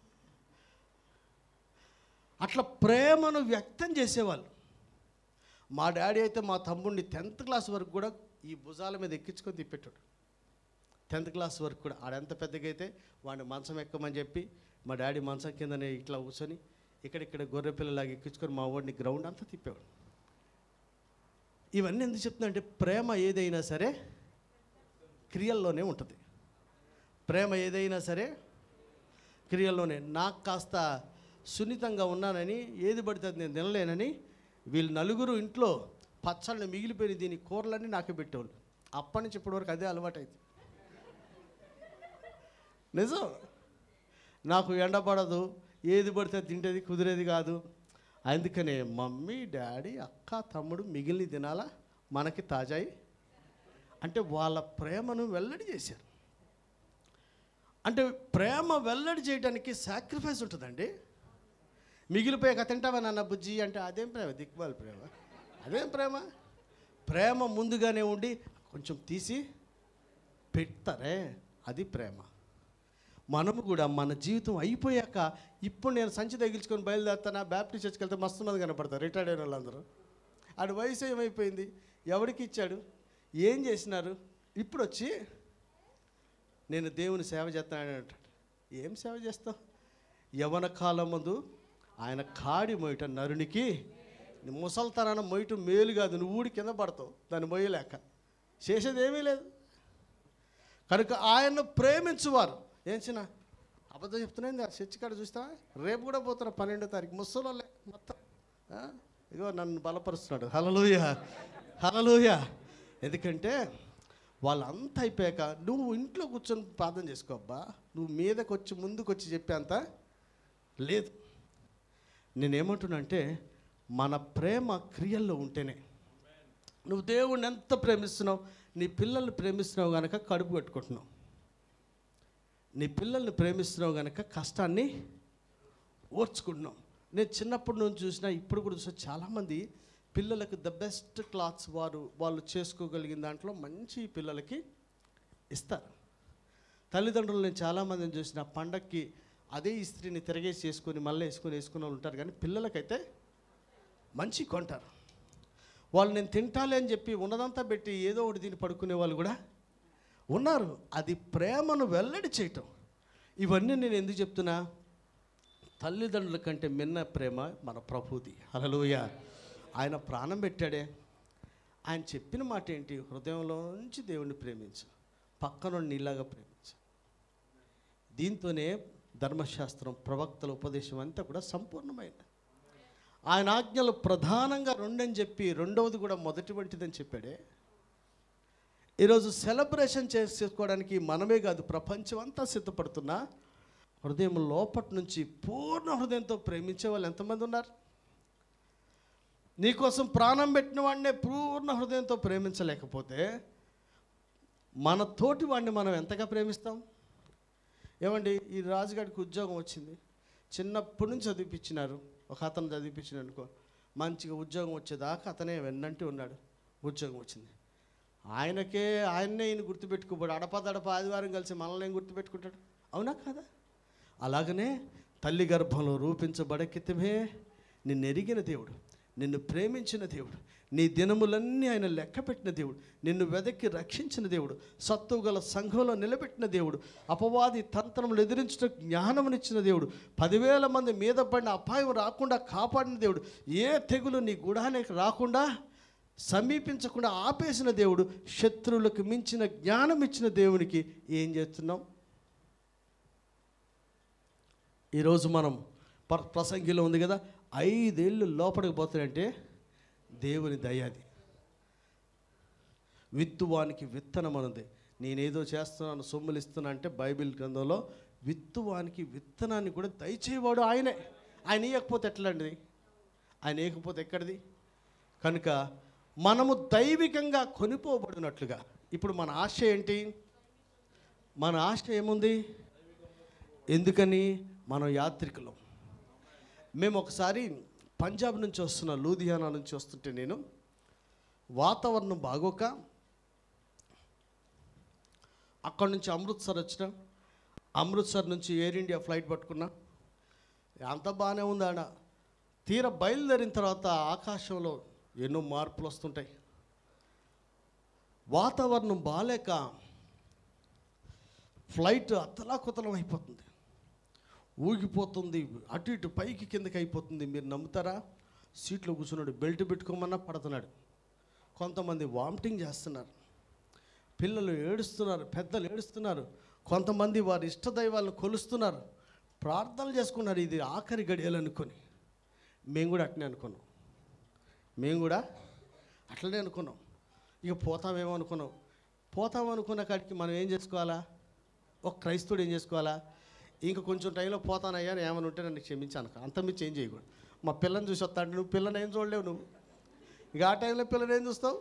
అట్లా ప్రేమను వ్యక్తం చేసేవాళ్ళు. మా డాడీ అయితే మా తమ్ముడిని టెన్త్ క్లాస్ వరకు కూడా ఈ భుజాల మీద ఎక్కించుకొని తిప్పెట్టాడు. టెన్త్ క్లాస్ వరకు కూడా ఆడెంత పెద్దగా అయితే వాడిని మంచం ఎక్కమని చెప్పి మా డాడీ మంచం కిందనే ఇట్లా కూర్చొని ఇక్కడిక్కడ గొర్రె పిల్లలాగా ఎక్కించుకొని మా వాడిని గ్రౌండ్ అంతా తిప్పేవాడు. ఇవన్నీ ఎందుకు చెప్తున్నా అంటే ప్రేమ ఏదైనా సరే క్రియల్లోనే ఉంటుంది. ప్రేమ ఏదైనా సరే క్రియల్లోనే. నాకు కాస్త సున్నితంగా ఉన్నానని ఏది పడితే నేను తినలేనని వీళ్ళు నలుగురు ఇంట్లో పచ్చళ్ళని మిగిలిపోయిన దీని కూరలన్నీ నాకే పెట్టేవాళ్ళు. అప్పటి నుంచి ఇప్పటి వరకు అదే అలవాటు అయింది. నిజం. నాకు ఎండపడదు, ఏది పడితే తింటేది కుదిరేది కాదు. అందుకనే మమ్మీ, డాడీ, అక్క, తమ్ముడు మిగిలిన తినాలా మనకి తాజాయి అంటే వాళ్ళ ప్రేమను వెల్లడి చేశారు. అంటే ప్రేమ వెల్లడి చేయడానికి సాక్రిఫైస్ ఉంటుందండి. మిగిలిపోయాక తింటావా నాన్న బుజ్జి అంటే అదేం ప్రేమ? దిక్కుమాలి ప్రేమ. అదేం ప్రేమ? ప్రేమ ముందుగానే ఉండి కొంచెం తీసి పెడతారే, అది ప్రేమ. మనము కూడా మన జీవితం అయిపోయాక ఇప్పుడు నేను సంచి తగిలించుకొని బయలుదేరుతానా, బ్యాప్టిస్ట్ చర్చ్కి వెళ్తే మస్తు మంది కనపడతారు రిటైర్డ్ అయిన వాళ్ళందరూ. ఆడు వయసు ఏమైపోయింది, ఎవరికి ఇచ్చాడు, ఏం చేసినారు, ఇప్పుడు వచ్చి నేను దేవుని సేవ చేస్తానని అంటాడు. ఏం సేవ చేస్తావు? యవన కాలం ముందు ఆయన కాడి మొయ్యట నరునికి ముసల్తనాన మొయ్యటం మేలు కాదు, నువ్వు ఊడి కింద పడతావు దాన్ని మొయ్యలేక. చేసేది ఏమీ లేదు. కనుక ఆయన్ను ప్రేమించువారు ఏం చిన్న అబద్ధం చెప్తున్నాయింది. ఆ చర్చి కాడ చూస్తావా, రేపు కూడా పోతున్నా పన్నెండో తారీఖు ముసలోళ్ళే మొత్తం. ఇగో నన్ను బలపరుస్తున్నాడు. హల్లెలూయా, హల్లెలూయా. ఎందుకంటే వాళ్ళంతా అయిపోయాక నువ్వు ఇంట్లో కూర్చొని ప్రార్థన చేసుకోబ్బా, నువ్వు మీదకి వచ్చి ముందుకు వచ్చి చెప్పేంత లేదు. నేనేమంటున్నా అంటే మన ప్రేమ క్రియల్లో ఉంటేనే. నువ్వు దేవుణ్ణి ఎంత ప్రేమిస్తున్నావు, నీ పిల్లల్ని ప్రేమిస్తున్నావు కనుక కడుపు కట్టుకుంటున్నావు. నీ పిల్లల్ని ప్రేమిస్తున్నావు కనుక కష్టాన్ని ఓర్చుకుంటున్నావు. నేను చిన్నప్పటి నుంచి చూసినా ఇప్పుడు కూడా చూసిన చాలామంది పిల్లలకు ద బెస్ట్ క్లాత్స్ వారు వాళ్ళు చేసుకోగలిగిన దాంట్లో మంచి పిల్లలకి ఇస్తారు. తల్లిదండ్రులు నేను చాలామందిని చూసిన పండక్కి అదే ఇస్త్రీని తిరగేసి వేసుకొని మళ్ళీ వేసుకొని వేసుకునే వాళ్ళు ఉంటారు. కానీ పిల్లలకైతే మంచి కొంటారు. వాళ్ళు నేను తింటాలి అని చెప్పి ఉన్నదంతా పెట్టి ఏదో ఒకటి దీన్ని పడుకునే వాళ్ళు కూడా ఉన్నారు. అది ప్రేమను వెల్లడి చేయటం. ఇవన్నీ నేను ఎందుకు చెప్తున్నా, తల్లిదండ్రుల కంటే మిన్న ప్రేమ మన ప్రభుది. హల్లెలూయా. ఆయన ప్రాణం పెట్టాడే. ఆయన చెప్పిన మాట ఏంటి? హృదయంలోంచి దేవుణ్ణి ప్రేమించు, పక్కనుండి నీలాగా ప్రేమించు. దీంతోనే ధర్మశాస్త్రం, ప్రవక్తల ఉపదేశం అంతా కూడా సంపూర్ణమైంది. ఆయన ఆజ్ఞలు ప్రధానంగా రెండని చెప్పి రెండవది కూడా మొదటి వంటిదని చెప్పాడే. ఈరోజు సెలబ్రేషన్ చేసుకోవడానికి మనమే కాదు ప్రపంచం అంతా సిద్ధపడుతున్నా హృదయం లోపటి నుంచి పూర్ణ హృదయంతో ప్రేమించే వాళ్ళు ఎంతమంది ఉన్నారు? నీకోసం ప్రాణం పెట్టిన వాడినే పూర్ణ హృదయంతో ప్రేమించలేకపోతే మన తోటి వాడిని మనం ఎంతగా ప్రేమిస్తాం? ఏమండి, ఈ రాజుగారికి ఉద్యోగం వచ్చింది, చిన్నప్పటి నుంచి చదివిపించినారు. ఒక అతను చదివిపించిన అనుకో, మంచిగా ఉద్యోగం వచ్చేదాకా అతనే వెన్నంటి ఉన్నాడు. ఉద్యోగం వచ్చింది, ఆయనకే ఆయన్నే ఈయన గుర్తుపెట్టుకోబోడు. అడపదడప ఆదివారం కలిసి మనల్ని ఏం గుర్తుపెట్టుకుంటాడు? అవునా కాదా? అలాగనే తల్లి గర్భంలో రూపించబడకితమే నిన్ను ఎరిగిన దేవుడు, నిన్ను ప్రేమించిన దేవుడు, నీ దినములన్నీ ఆయన లెక్క పెట్టిన దేవుడు, నిన్ను వెదక్కి రక్షించిన దేవుడు, సత్తువ గల సంఘంలో నిలబెట్టిన దేవుడు, అపవాది తంత్రములు ఎదిరించిన జ్ఞానమునిచ్చిన దేవుడు, పదివేల మంది మీద పడిన అపాయం రాకుండా కాపాడిన దేవుడు, ఏ తెగులు నీ గుడానికి రాకుండా సమీపించకుండా ఆపేసిన దేవుడు, శత్రువులకు మించిన జ్ఞానం ఇచ్చిన దేవునికి ఏం చేస్తున్నాం? ఈరోజు మనం ప ప్రసంగిలో ఉంది కదా, ఐదేళ్ళు లోపలికి పోతాయంటే దేవుని దయాది. విత్తువానికి విత్తనం అన్నది. నేనేదో చేస్తున్నాను, సొమ్ములు ఇస్తున్నా అంటే బైబిల్ గ్రంథంలో విత్తువానికి విత్తనాన్ని కూడా దయచేవాడు ఆయనే. ఆయన ఇవ్వకపోతే ఎట్లా అండి? ఆయన ఇవ్వకపోతే ఎక్కడిది? కనుక మనము దైవికంగా కొనిపోబడినట్లుగా ఇప్పుడు మన ఆశ ఏంటి? మన ఆశ ఏముంది? ఎందుకని? మనం యాత్రికులం. మేము ఒకసారి పంజాబ్ నుంచి వస్తున్న, లూధియానా నుంచి వస్తుంటే నేను వాతావరణం బాగోక అక్కడ నుంచి అమృత్సర్ వచ్చిన, అమృత్సర్ నుంచి ఎయిర్ ఇండియా ఫ్లైట్ పట్టుకున్నా. అంత బాగానే ఉంది. ఆడ తీర బయలుదేరిన తర్వాత ఆకాశంలో ఎన్నో మార్పులు వస్తుంటాయి. వాతావరణం బాలేక ఫ్లైట్ అతలాకుతలం అయిపోతుంది, ఊగిపోతుంది, అటు ఇటు పైకి కిందకి అయిపోతుంది. మీరు నమ్ముతారా? సీట్లో కూర్చున్నాడు, బెల్ట్ పెట్టుకోమన్నా పడుతున్నాడు. కొంతమంది వామిటింగ్ చేస్తున్నారు, పిల్లలు ఏడుస్తున్నారు, పెద్దలు ఏడుస్తున్నారు, కొంతమంది వారి ఇష్టదైవాలను కొలుస్తున్నారు, ప్రార్థనలు చేసుకున్నారు. ఇది ఆఖరి గడియలు అనుకొని మేము కూడా అట్నే అనుకున్నాం. మేము కూడా అట్లనే అనుకున్నాం. ఇక పోతామేమో అనుకున్నాం. పోతాం అనుకున్న కాడికి మనం ఏం చేసుకోవాలా? ఒక క్రైస్తవుడు ఏం చేసుకోవాలా? ఇంకా కొంచెం టైంలో పోతానయ్యా ఏమైనా ఉంటే నన్ను క్షమించాను, అంతమించి ఏం చేయకూడదు. మా పిల్లని చూసి వస్తాడు, నువ్వు పిల్లని ఏం చూడలేవు. నువ్వు ఇక ఆ టైంలో పిల్లని ఏం చూస్తావు?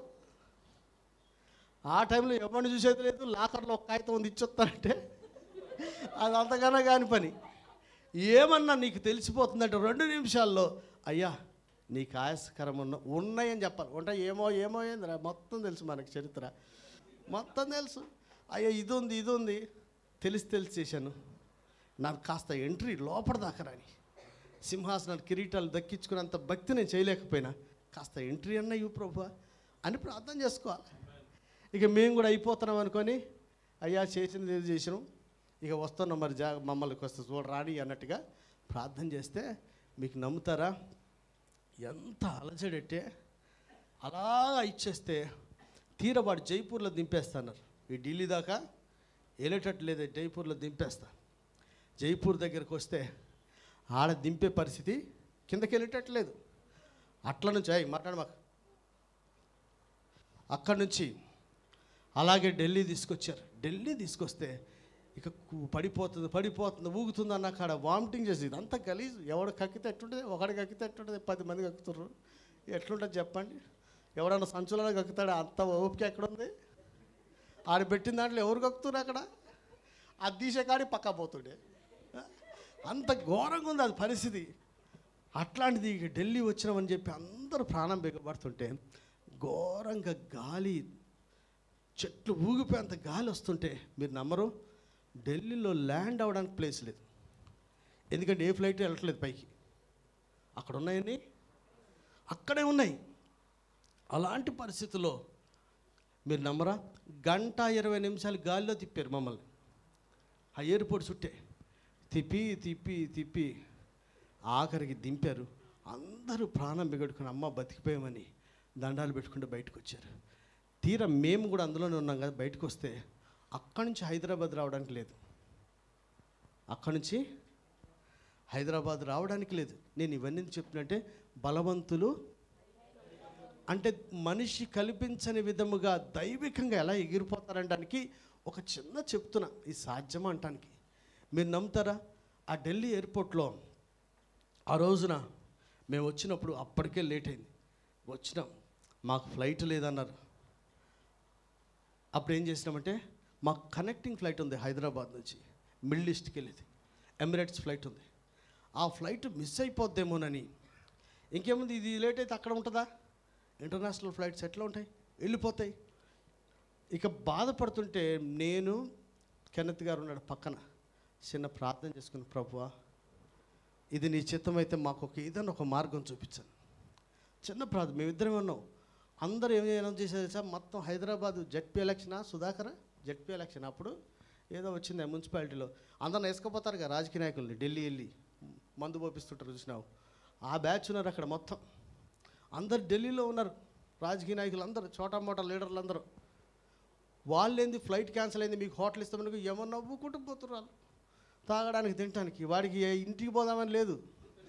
ఆ టైంలో ఎవరిని చూసేది లేదు. లాకర్లో ఒక కాగితం ఉంది ఇచ్చొస్తానంటే అది అంతగానో కాని పని. ఏమన్నా నీకు తెలిసిపోతుందంటే రెండు నిమిషాల్లో అయ్యా నీకు ఆయాసకరం ఉన్న ఉన్నాయని చెప్పాలి. ఉంటాయి ఏమో ఏమో ఏందిరా, మొత్తం తెలుసు మనకి, చరిత్ర మొత్తం తెలుసు. అయ్యా ఇది ఉంది ఇది ఉంది తెలిసి తెలిసి చేశాను, నాకు కాస్త ఎంట్రీ లోపల దాకా రాని, సింహాసనాలు కిరీటాలు దక్కించుకున్నంత భక్తి నేను చేయలేకపోయినా కాస్త ఎంట్రీ అన్న ఇవ్వు ప్రభువా అని ప్రార్థన చేసుకోవాలి. ఇక మేము కూడా అయిపోతున్నాం అనుకొని అయ్యా చేసినది ఏది చేసినాం, ఇక వస్తున్నాం మరి జా మమ్మల్ని వస్తే చూడ రాని అన్నట్టుగా ప్రార్థన చేస్తే మీకు నమ్ముతారా? ఎంత అలజడంటే అలా ఇచ్చేస్తే తీరవాడు జైపూర్లో దింపేస్తున్నారు. ఈ ఢిల్లీ దాకా వెళ్ళేటట్టు లేదు, జైపూర్లో దింపేస్తా. జైపూర్ దగ్గరకు వస్తే ఆడ దింపే పరిస్థితి, కిందకి వెళ్ళేటట్లేదు. అట్ల నుంచి అయ్యి మాట్లాడు మాకు. అక్కడి నుంచి అలాగే ఢిల్లీ తీసుకొచ్చారు. ఢిల్లీ తీసుకొస్తే ఇక పడిపోతుంది పడిపోతుంది ఊగుతుంది అన్న కాడ వామిటింగ్ చేసి ఇదంతా గలీజ్. ఎవడు కక్కితే ఎట్టుంటుంది, ఒకటి కక్కితే ఎట్టుంటుంది, పది మంది కక్కుతుర్రు, ఎట్లుంటుంది చెప్పండి? ఎవడన్నా సంచులలో కక్కుతాడు? అంత ఓపిక ఎక్కడుంది? ఆడ పెట్టిన దాంట్లో ఎవరు కక్కుతున్నారు? అక్కడ అది తీసే కాడి పక్కా పోతుండే. అంత ఘోరంగా ఉంది అది పరిస్థితి. అట్లాంటిది ఇక ఢిల్లీ వచ్చినామని చెప్పి అందరూ ప్రాణం బిగపడుతుంటే ఘోరంగా గాలి, చెట్లు ఊగిపోయేంత గాలి వస్తుంటే మీరు నమ్మరు, ఢిల్లీలో ల్యాండ్ అవ్వడానికి ప్లేస్ లేదు. ఎందుకంటే ఏ ఫ్లైట్ వెళ్ళట్లేదు పైకి. అక్కడ ఉన్నాయని అక్కడే ఉన్నాయి. అలాంటి పరిస్థితుల్లో మీరు నమ్మరా, గంట ఇరవై నిమిషాలు గాలిలో తిప్పారు మమ్మల్ని. ఆ ఎయిర్పోర్ట్ చుట్టే తిప్పి తిప్పి తిప్పి ఆఖరికి దింపారు. అందరూ ప్రాణం బిగడుకుని అమ్మ బతికిపోయామని దండాలు పెట్టుకుంటూ బయటకు వచ్చారు. తీరా మేము కూడా అందులోనే ఉన్నాం కదా, బయటకు వస్తే అక్కడి నుంచి హైదరాబాద్ రావడానికి లేదు. అక్కడి నుంచి హైదరాబాద్ రావడానికి లేదు. నేను ఇవన్నీ చెప్తున్నట్టే బలవంతులు అంటే మనిషి కల్పించని విధముగా దైవికంగా ఎలా ఎగిరిపోతారనడానికి ఒక చిన్న చెప్తున్నా, ఇది సాధ్యమా అంటానికి. మీరు నమ్ముతారా? ఆ ఢిల్లీ ఎయిర్పోర్ట్లో ఆ రోజున మేము వచ్చినప్పుడు అప్పటికే లేట్ అయింది. వచ్చినాం, మాకు ఫ్లైట్ లేదన్నారు. అప్పుడు ఏం చేసినామంటే మాకు కనెక్టింగ్ ఫ్లైట్ ఉంది హైదరాబాద్ నుంచి మిడిల్ ఈస్ట్కి వెళ్ళేది, ఎమిరేట్స్ ఫ్లైట్ ఉంది. ఆ ఫ్లైట్ మిస్ అయిపోద్దేమోనని, ఇంకేముంది ఇది లేట్ అయితే అక్కడ ఉంటుందా? ఇంటర్నేషనల్ ఫ్లైట్స్ ఎట్లా ఉంటాయి, వెళ్ళిపోతాయి. ఇక బాధపడుతుంటే నేను కెన్నత్ గారు ఉన్నాడు పక్కన, చిన్న ప్రార్థన చేసుకుని, ప్రభువా ఇది నీ చిత్తం అయితే మాకు ఒక ఏదైనా ఒక మార్గం చూపించాను. చిన్న ప్రార్థన, మేమిద్దరం ఉన్నాం. అందరూ ఏం అనౌన్స్ చేసేది సార్, మొత్తం హైదరాబాద్ జెడ్పీ ఎలక్షనా, సుధాకర్ జెడ్పీ ఎలక్షన్ అప్పుడు ఏదో వచ్చింది మున్సిపాలిటీలో, అందరిని వేసుకుపోతారు కదా రాజకీయ నాయకుల్ని, ఢిల్లీ వెళ్ళి మందు పోపిస్తుంటారు చూసినావు, ఆ బ్యాచ్ ఉన్నారు అక్కడ. మొత్తం అందరు ఢిల్లీలో ఉన్నారు రాజకీయ నాయకులు అందరూ, చోటా మోటా లీడర్లు అందరూ. వాళ్ళు ఏంది ఫ్లైట్ క్యాన్సిల్ అయింది మీకు హోటల్ ఇస్తామని ఏమన్నా నవ్వుకుంటూ పోతున్నారు, తాగడానికి తినడానికి. వాడికి ఇంటికి పోదామని లేదు,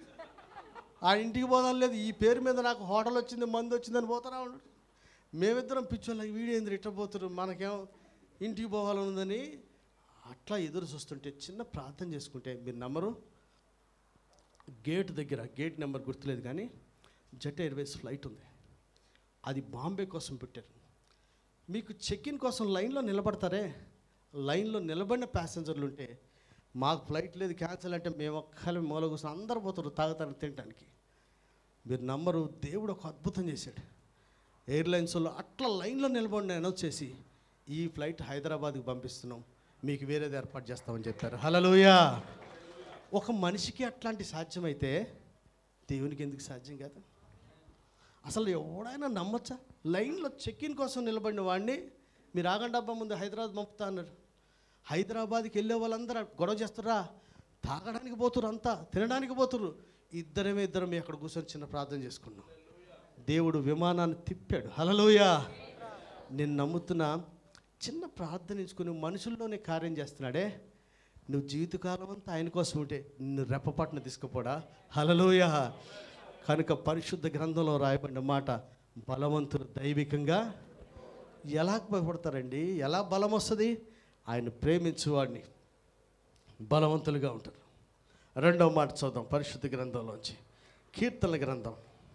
ఆ ఇంటికి పోదామని లేదు, ఈ పేరు మీద నాకు హోటల్ వచ్చింది మందు వచ్చిందని పోతారా ఉన్నాడు. మేమిద్దరం పిచ్చోళ్ళకి వీడేంది ఇట్ట పోతున్నారు, మనకేం ఇంటికి పోవాలనుందని అట్లా ఎదురు చూస్తుంటే చిన్న ప్రార్థన చేసుకుంటే మీరు నమ్మరు, గేట్ దగ్గర, గేట్ నెంబర్ గుర్తులేదు కానీ జెట్ ఎయిర్వేస్ ఫ్లైట్ ఉంది. అది బాంబే కోసం పెట్టారు. మీకు చెక్ ఇన్ కోసం లైన్లో నిలబడతారే, లైన్లో నిలబడిన ప్యాసింజర్లు ఉంటే మాకు ఫ్లైట్ లేదు క్యాన్సిల్ అంటే మేము ఒక్కరి మూల కూర్చొని అందరు పోతారు తాగుతారు తినడానికి. మీరు నమ్మరు, దేవుడు ఒక అద్భుతం చేశాడు. ఎయిర్లైన్స్లో అట్లా లైన్లో నిలబడిన అనౌన్స్ చేసి ఈ ఫ్లైట్ హైదరాబాద్కి పంపిస్తున్నాం, మీకు వేరేది ఏర్పాటు చేస్తామని చెప్పారు. హల్లెలూయా. ఒక మనిషికి అట్లాంటి సాధ్యమైతే దేవునికి ఎందుకు సాధ్యం కాదు? అసలు ఎవడైనా నమ్మొచ్చా? లైన్లో చెక్ ఇన్ కోసం నిలబడిన వాడిని మీరు ఆగండి అబ్బా ముందు హైదరాబాద్ పంపుతా అన్నారు. హైదరాబాద్కి వెళ్ళే వాళ్ళందరూ గొడవ చేస్తారా, తాగడానికి పోతురు, అంతా తినడానికి పోతురు. ఇద్దరమే ఇద్దరం అక్కడ కూర్చొని చిన్న ప్రార్థన చేసుకున్నాం. దేవుడు విమానాన్ని తిప్పాడు. హల్లెలూయా. నేను నమ్ముతున్నా, చిన్న ప్రార్థన ఇచ్చుకుని మనుషుల్లోనే కార్యం చేస్తున్నాడే. నువ్వు జీవితకాలం అంతా ఆయన కోసం ఉంటే నిన్ను రెప్పపాటున తీసుకుపోడా. హల్లెలూయా. కనుక పరిశుద్ధ గ్రంథంలో రాయబడిన మాట, బలవంతులు దైవికంగా ఎలా బలపడతారండి? ఎలా బలం వస్తుంది? ఆయన ప్రేమించేవాడిని బలవంతులుగా ఉంటారు. రెండవ మాట చూద్దాం పరిశుద్ధ గ్రంథంలోంచి, కీర్తనల గ్రంథం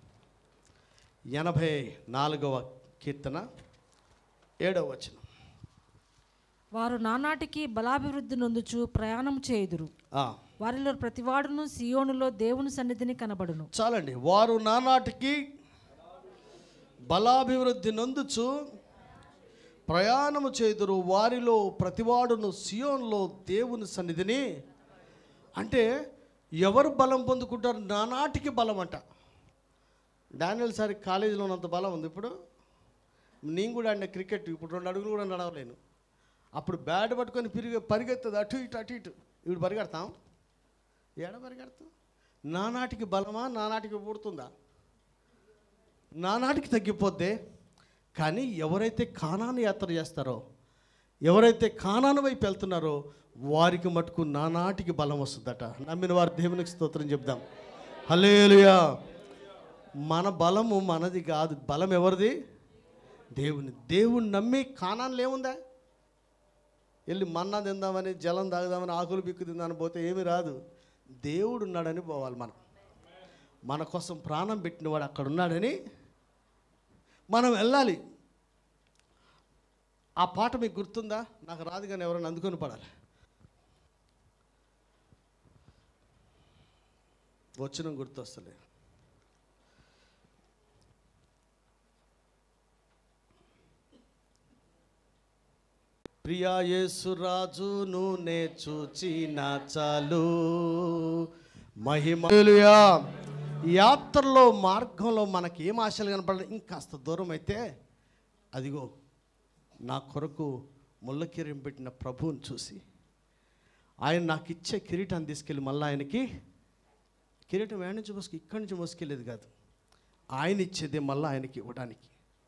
ఎనభై నాలుగవ కీర్తన ఏడవ వచనం. వారు నానాటికి బలాభివృద్ధి నొందుచు ప్రయాణం చేయుదురు, వారిలో ప్రతివాడును సియోనులో దేవుని సన్నిధిని కనబడును. చాలండి. వారు నానాటికి బలాభివృద్ధి నొందుచు ప్రయాణము చేయుదురు, వారిలో ప్రతివాడును సియోనులో దేవుని సన్నిధిని. అంటే ఎవరు బలం పొందుకుంటారు? నానాటికి బలం అంట. డానియల్ సార్ కాలేజీలో ఉన్నంత బలం ఉంది ఇప్పుడు. నేను కూడా ఆడిన క్రికెట్, ఇప్పుడు రెండు అడుగులు కూడా నడవలేను. అప్పుడు బ్యాట్ పట్టుకొని పిరిగి పరిగెత్తదు అటు ఇటు అటు ఇటు. ఇప్పుడు పరిగెడతాం, ఏడ పరిగెడతాం? నానాటికి బలమా? నానాటికి పుడుతుందా? నానాటికి తగ్గిపోద్దే. కానీ ఎవరైతే కానాను యాత్ర చేస్తారో, ఎవరైతే కానాను వైపు వెళ్తున్నారో వారికి మటుకు నానాటికి బలం వస్తుందట. నమ్మిన వారు దేవునికి స్తోత్రం చెప్దాం. హల్లెలూయా. మన బలము మనది కాదు, బలం ఎవరిది? దేవుని. దేవుని నమ్మి కానాన్లో ఏముందా? వెళ్ళి మన్నా తిందామని, జలం తాగుదామని, ఆకులు బిక్కు తిందామని పోతే ఏమీ రాదు. దేవుడు ఉన్నాడని పోవాలి. మనం మన కోసం ప్రాణం పెట్టినవాడు అక్కడ ఉన్నాడని మనం వెళ్ళాలి. ఆ పాట మీకు గుర్తుందా? నాకు రాదు కానీ ఎవరైనా అందుకొని పడాలి. వచనం గుర్తొస్తలే. ప్రియా యేసు రాజును నే చూచిన చాలు మహిమ. హల్లెలూయా. యాత్రలో మార్గంలో మనకి ఏం ఆశలు కనపడాలి? ఇంకాస్త దూరం అయితే అదిగో నా కొరకు ముళ్ళ కిరీటం పెట్టిన ప్రభువుని చూసి, ఆయన నాకు ఇచ్చే కిరీటాన్ని తీసుకెళ్ళి మళ్ళీ ఆయనకి కిరీటం ఏడ నుంచి మోసుకు ఇక్కడి నుంచి మోసుకెళ్ళేది కాదు, ఆయన ఇచ్చేదే మళ్ళీ ఆయనకి ఇవ్వడానికి.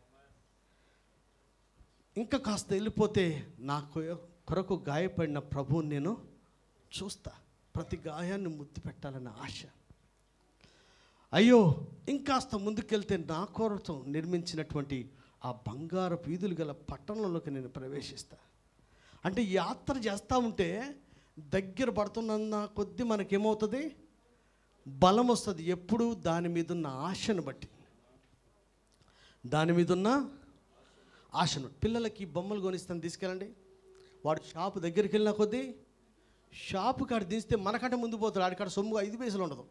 ఇంకా కాస్త వెళ్ళిపోతే నా కొరకు గాయపడిన ప్రభువుని నేను చూస్తా, ప్రతి గాయాన్ని ముద్దు పెట్టాలన్న ఆశ. అయ్యో ఇంకాస్త ముందుకెళ్తే నా కొరకు నిర్మించినటువంటి ఆ బంగారు వీధులు గల పట్టణంలోకి నేను ప్రవేశిస్తా. అంటే యాత్ర చేస్తూ ఉంటే దగ్గర పడుతున్న కొద్దీ మనకేమవుతుంది? బలం వస్తుంది. ఎప్పుడు? దాని మీద ఉన్న ఆశను బట్టి, దాని మీద ఉన్న ఆశను. పిల్లలకి బొమ్మలు కొనిస్తాను, తీసుకెళ్ళండి. వాడు షాపు దగ్గరికి వెళ్ళిన కొద్దీ షాపు కాడ దించితే మనకంటే ముందు పోతాడు. ఆడికాడ సొమ్ము ఐదు పైసలు ఉండదు.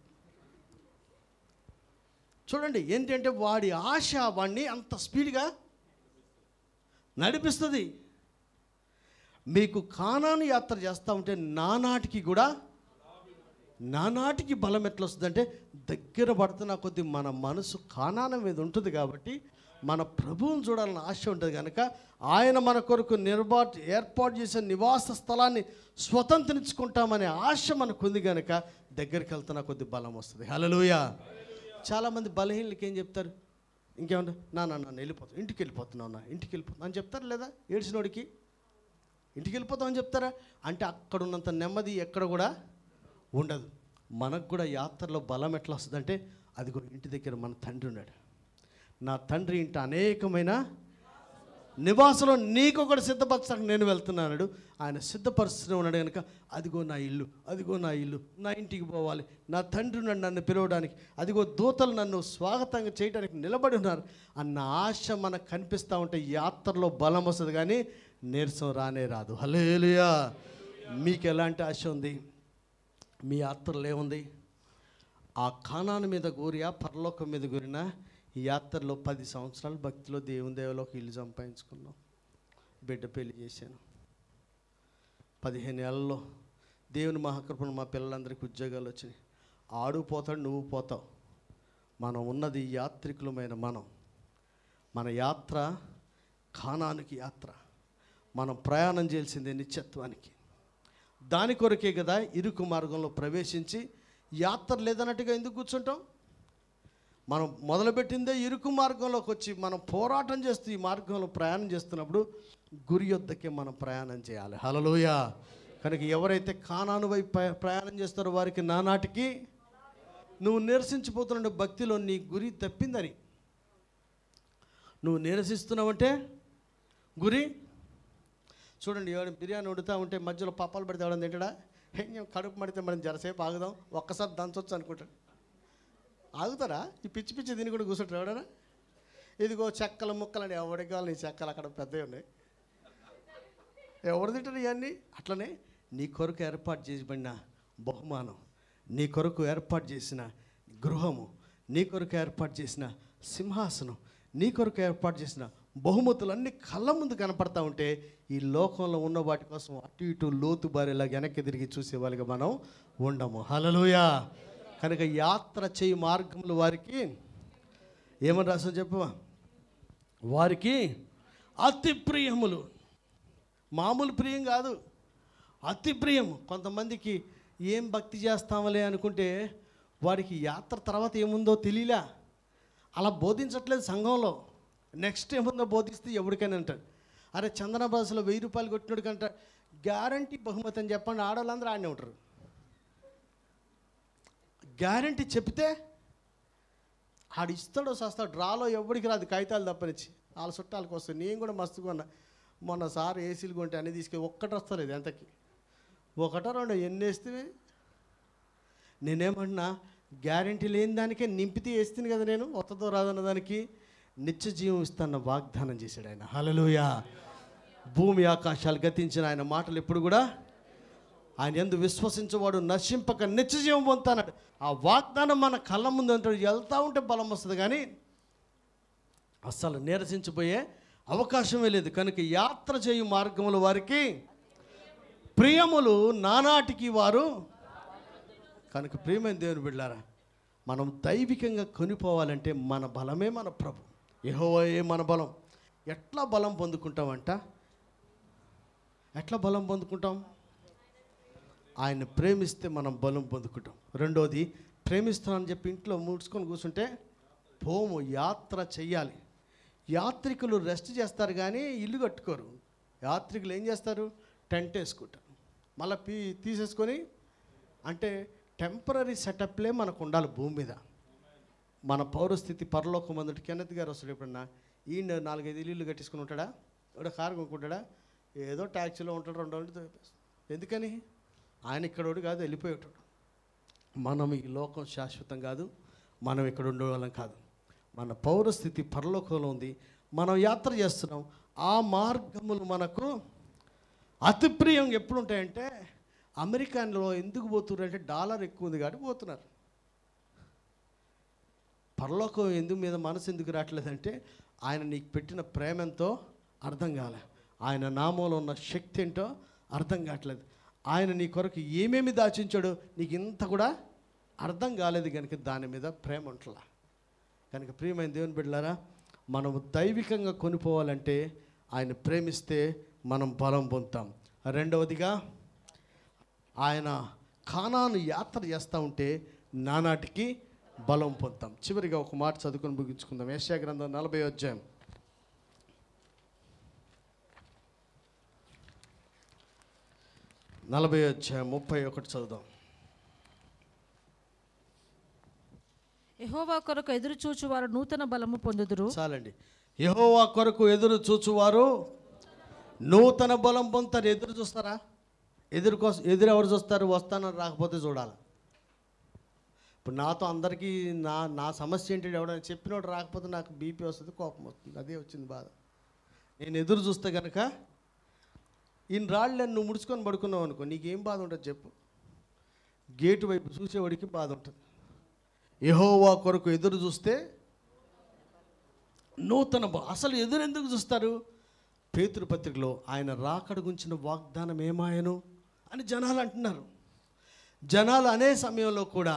చూడండి, ఏంటంటే వాడి ఆశ వాడిని అంత స్పీడ్గా నడిపిస్తుంది. మీకు కానాను యాత్ర చేస్తూ ఉంటే నానాటికి కూడా నానాటికి బలం ఎట్లా వస్తుందంటే, దగ్గర పడుతున్న కొద్దీ మన మనసు కానానం మీద ఉంటుంది కాబట్టి మన ప్రభువుని చూడాలని ఆశ ఉంటుంది కనుక ఆయన మన కొరకు నిర్బాటు ఏర్పాటు చేసే నివాస స్థలాన్ని స్వతంత్రించుకుంటామనే ఆశ మనకు ఉంది కనుక దగ్గరికి వెళ్తున్న కొద్ది బలం వస్తుంది. హల్లెలూయా. చాలామంది బలహీనలకి ఏం చెప్తారు? ఇంకేమన్నా నా నన్ను వెళ్ళిపోతాను, ఇంటికి వెళ్ళిపోతున్నావు, నా ఇంటికి వెళ్ళిపోతాను అని చెప్తారు. లేదా ఏడ్చినోడికి ఇంటికి వెళ్ళిపోతాం అని చెప్తారా? అంటే అక్కడ ఉన్నంత నెమ్మది ఎక్కడ కూడా ఉండదు. మనకు కూడా యాత్రలో బలం ఎట్లా వస్తుందంటే, అది కూడా ఇంటి దగ్గర మన తండ్రి ఉన్నాడు. నా తండ్రి ఇంట అనేకమైన నివాసంలో నీకొకటి సిద్ధపరచడానికి నేను వెళ్తున్నాడు. ఆయన సిద్ధపరుస్తూ ఉన్నాడు కనుక అదిగో నా ఇల్లు, అదిగో నా ఇల్లు, నా ఇంటికి పోవాలి, నా తండ్రి నన్ను నన్ను పిలవడానికి, అదిగో దూతలు నన్ను స్వాగతంగా చేయడానికి నిలబడి ఉన్నారు అన్న ఆశ మనకు కనిపిస్తూ ఉంటే యాత్రలో బలం వస్తుంది, కానీ నీరసం రానే రాదు. హల్లెలూయా. మీకు ఎలాంటి ఆశ ఉంది? మీ యాత్రలో ఏముంది? ఆ కానాను మీద గోరియా పరలోకం మీద గోరిన ఈ యాత్రలో పది సంవత్సరాలు భక్తిలో దేవుని దేవలోకి ఇల్లు సంపాదించుకున్నాం, బిడ్డ పెళ్లి చేశాను. పదిహేను ఏళ్ళలో దేవుని మహాకృపను మా పిల్లలందరికీ ఉద్యోగాలు వచ్చినాయి. ఆడు పోతాడు, నువ్వు పోతావు. మనం ఉన్నది యాత్రికులమైన మనం. మన యాత్ర కానానికి యాత్ర. మనం ప్రయాణం చేయాల్సిందే నిత్యత్వానికి. దాని కొరకే కదా ఇరుకు మార్గంలో ప్రవేశించి యాత్ర లేదన్నట్టుగా ఎందుకు కూర్చుంటాం? మనం మొదలుపెట్టిందే ఇరుకు మార్గంలోకి వచ్చి మనం పోరాటం చేస్తూ ఈ మార్గంలో ప్రయాణం చేస్తున్నప్పుడు గురి యొద్దకే మనం ప్రయాణం చేయాలి. హల్లెలూయా. కనుక ఎవరైతే కానాను వైపు ప్రయాణం చేస్తారో వారికి నానాటికి నువ్వు నిరసించిపోతున్న భక్తిలో నీ గురి తప్పిందని. నువ్వు నిరసిస్తున్నావంటే గురి. చూడండి, ఎవరైనా బిర్యానీ వండుతూ ఉంటే మధ్యలో పప్పాలు పెడితే ఎవడని తింటాడా? కడుపు మడితే మనం జరసేపు ఆగుదాం, ఒక్కసారి దంచవచ్చు అనుకుంటాడు. ఆగుతారా? ఈ పిచ్చి పిచ్చి దీన్ని కూడా కూర్చుంటారు ఎవడన్నా? ఇదిగో చెక్కలు ముక్కలు అని ఎవరికి కావాలి, నీ చెక్కలు అక్కడ పెద్దవి ఉన్నాయి, ఎవరు తింటారు ఇవన్నీ? అట్లనే నీ కొరకు ఏర్పాటు చేయబడిన బహుమానం, నీ కొరకు ఏర్పాటు చేసిన గృహము, నీ కొరకు ఏర్పాటు చేసిన సింహాసనం, నీ కొరకు ఏర్పాటు చేసిన బహుమతులు అన్నీ కళ్ళ ముందు కనపడతా ఉంటే ఈ లోకంలో ఉన్న వాటి కోసం అటు ఇటు లోతు బారేలా వెనక్కి తిరిగి చూసే వాళ్ళకి మనం ఉండము. హల్లెలూయా. కనుక యాత్ర చేయి మార్గములు వారికి ఏమని రాసో చెప్పవా? వారికి అతి ప్రియములు. మామూలు ప్రియం కాదు, అతి ప్రియము. కొంతమందికి ఏం భక్తి చేస్తామలే అనుకుంటే వారికి యాత్ర తర్వాత ఏముందో తెలియలే. అలా బోధించట్లేదు సంఘంలో. నెక్స్ట్ ఏముందో బోధిస్తే ఎవరికైనా అంటాడు, అరే చందన బాసులో వెయ్యి రూపాయలు కొట్టినోడు కంట గ్యారంటీ బహుమతి అని చెప్పండి. ఆడవాళ్ళందరూ ఆడనే ఉంటారు. గ్యారంటీ చెప్తే ఆడు ఇస్తాడో సస్తాడు. డ్రాలో ఎవరికి రాదు, కాగితాలు తప్పనిచ్చి వాళ్ళ చుట్టాలకు వస్తాయి. నేను కూడా మస్తుగా ఉన్నా. మొన్న సార్ ఏసీలు కొంటే అన్నీ తీసుకెళ్ళి ఒక్కటి వస్తలేదు ఎంతకి, ఒకటో రెండో ఎన్ని వేస్తే. నేనేమన్నా గ్యారంటీ లేని దానికే నింపితే వేస్తుంది కదా నేను, వస్తుందో రాదన్న దానికి నిత్య జీవం ఇస్తాన్న వాగ్దానం చేశాడు ఆయన. హల్లెలూయా. భూమి ఆకాశాలు గతించిన ఆయన మాటలు ఎప్పుడు కూడా ఆయన యందు విశ్వసించేవాడు నశింపక నిత్య జీవం పొందుతాడు. ఆ వాగ్దానం మన కళ్ళ ముందు అంటాడు. వెళ్తూ ఉంటే బలం వస్తుంది, కానీ అస్సలు నీరసించిపోయే అవకాశమే లేదు. కనుక యాత్ర చేయు మార్గములు వారికి ప్రియములు, నానాటికి వారు. కనుక ప్రియమైన దేవుని బిడ్డలారా, మనం దైవికంగా కొనిపోవాలంటే మన బలమే మన ప్రభు, యెహోవాయే మన బలం. ఎట్లా బలం పొందుకుంటామంట? ఎట్లా బలం పొందుకుంటాం? ఆయన ప్రేమిస్తే మనం బలం పొందుకుంటాం. రెండోది, ప్రేమిస్తానని చెప్పి ఇంట్లో ముడుచుకొని కూర్చుంటే పోము. యాత్ర చెయ్యాలి. యాత్రికులు రెస్ట్ చేస్తారు కానీ ఇల్లు కట్టుకోరు. యాత్రికులు ఏం చేస్తారు? టెంట్ వేసుకుంటారు, మళ్ళీ పీ తీసేసుకొని. అంటే టెంపరీ సెటప్లే మనకు ఉండాలి భూమి మీద. మన పౌరస్థితి పరలోకం అందుటి కెన్నెత్ గారు వస్తాడు ఎప్పుడన్నా. ఈయన నాలుగైదు ఇల్లు కట్టించుకుని ఉంటాడా? ఒక కారు కొనుక్కుంటాడా? ఏదో ట్యాక్సీలో ఉంటాడు, రెండు రోజులు. ఎందుకని? ఆయన ఇక్కడోడు కాదు, వెళ్ళిపోయేటాడు. మనం ఈ లోకం శాశ్వతం కాదు, మనం ఇక్కడ ఉండేవాళ్ళం కాదు. మన పౌరస్థితి పరలోకంలో ఉంది. మనం యాత్ర చేస్తున్నాం. ఆ మార్గములు మనకు అతి ప్రియం ఎప్పుడు ఉంటాయంటే, అమెరికాలో ఎందుకు పోతున్నారు అంటే డాలర్ ఎక్కువ ఉంది కాబట్టి పోతున్నారు. పరలోకం ఎందుకు మీద మనసు ఎందుకు రావట్లేదంటే ఆయన నీకు పెట్టిన ప్రేమ ఎంతో అర్థం కాలే, ఆయన నామంలో ఉన్న శక్తి ఏంటో అర్థం కావట్లేదు, ఆయన నీ కొరకు ఏమేమి దాచించాడో నీకు ఇంత కూడా అర్థం కాలేదు. కనుక దాని మీద ప్రేమ ఉంటలా. కనుక ప్రియమైన దేవుని బిడ్డలారా, మనము దైవికంగా కొనిపోవాలంటే ఆయన ప్రేమిస్తే మనం బలం పొందుతాం. రెండవదిగా, ఆయన కానాను యాత్ర చేస్తూ ఉంటే నానాటికి బలం పొందుతాం. చివరిగా ఒక మాట చదువుకొని ముగించుకుందాం. యెషయా గ్రంథం నలభై అధ్యాయం నలభై అధ్యాయం ముప్పై ఒకటి చదువుదాం. యెహోవా కొరకు ఎదురు చూచు వారు నూతన బలము పొందుదురు. చాలండి. యెహోవా కొరకు ఎదురు చూచువారు నూతన బలం పొందుతారు. ఎదురు చూస్తారా? ఎదురు కోసం ఎదురు ఎవరు చూస్తారు? వస్తానని రాకపోతే చూడాలి. ఇప్పుడు నాతో అందరికీ నా నా సమస్య ఏంటి, ఎవడైనా చెప్పినోడు రాకపోతే నాకు బీపీ వస్తుంది, కోపం వస్తుంది. అదే వచ్చింది బాధ. నేను ఎదురు చూస్తే కనుక ఈయన రాళ్ళని నువ్వు ముడుచుకొని పడుకున్నావు అనుకో, నీకేం బాధ ఉంటుంది చెప్పు? గేటు వైపు చూసేవాడికి బాధ ఉంటుంది. యెహోవా కొరకు ఎదురు చూస్తే నూతన బ అసలు ఎదురు ఎందుకు చూస్తారు? పేతురు పత్రికలో ఆయన రాకడ గుంచిన వాగ్దానం ఏమాయను అని జనాలు అంటున్నారు. జనాలు అనే సమయంలో కూడా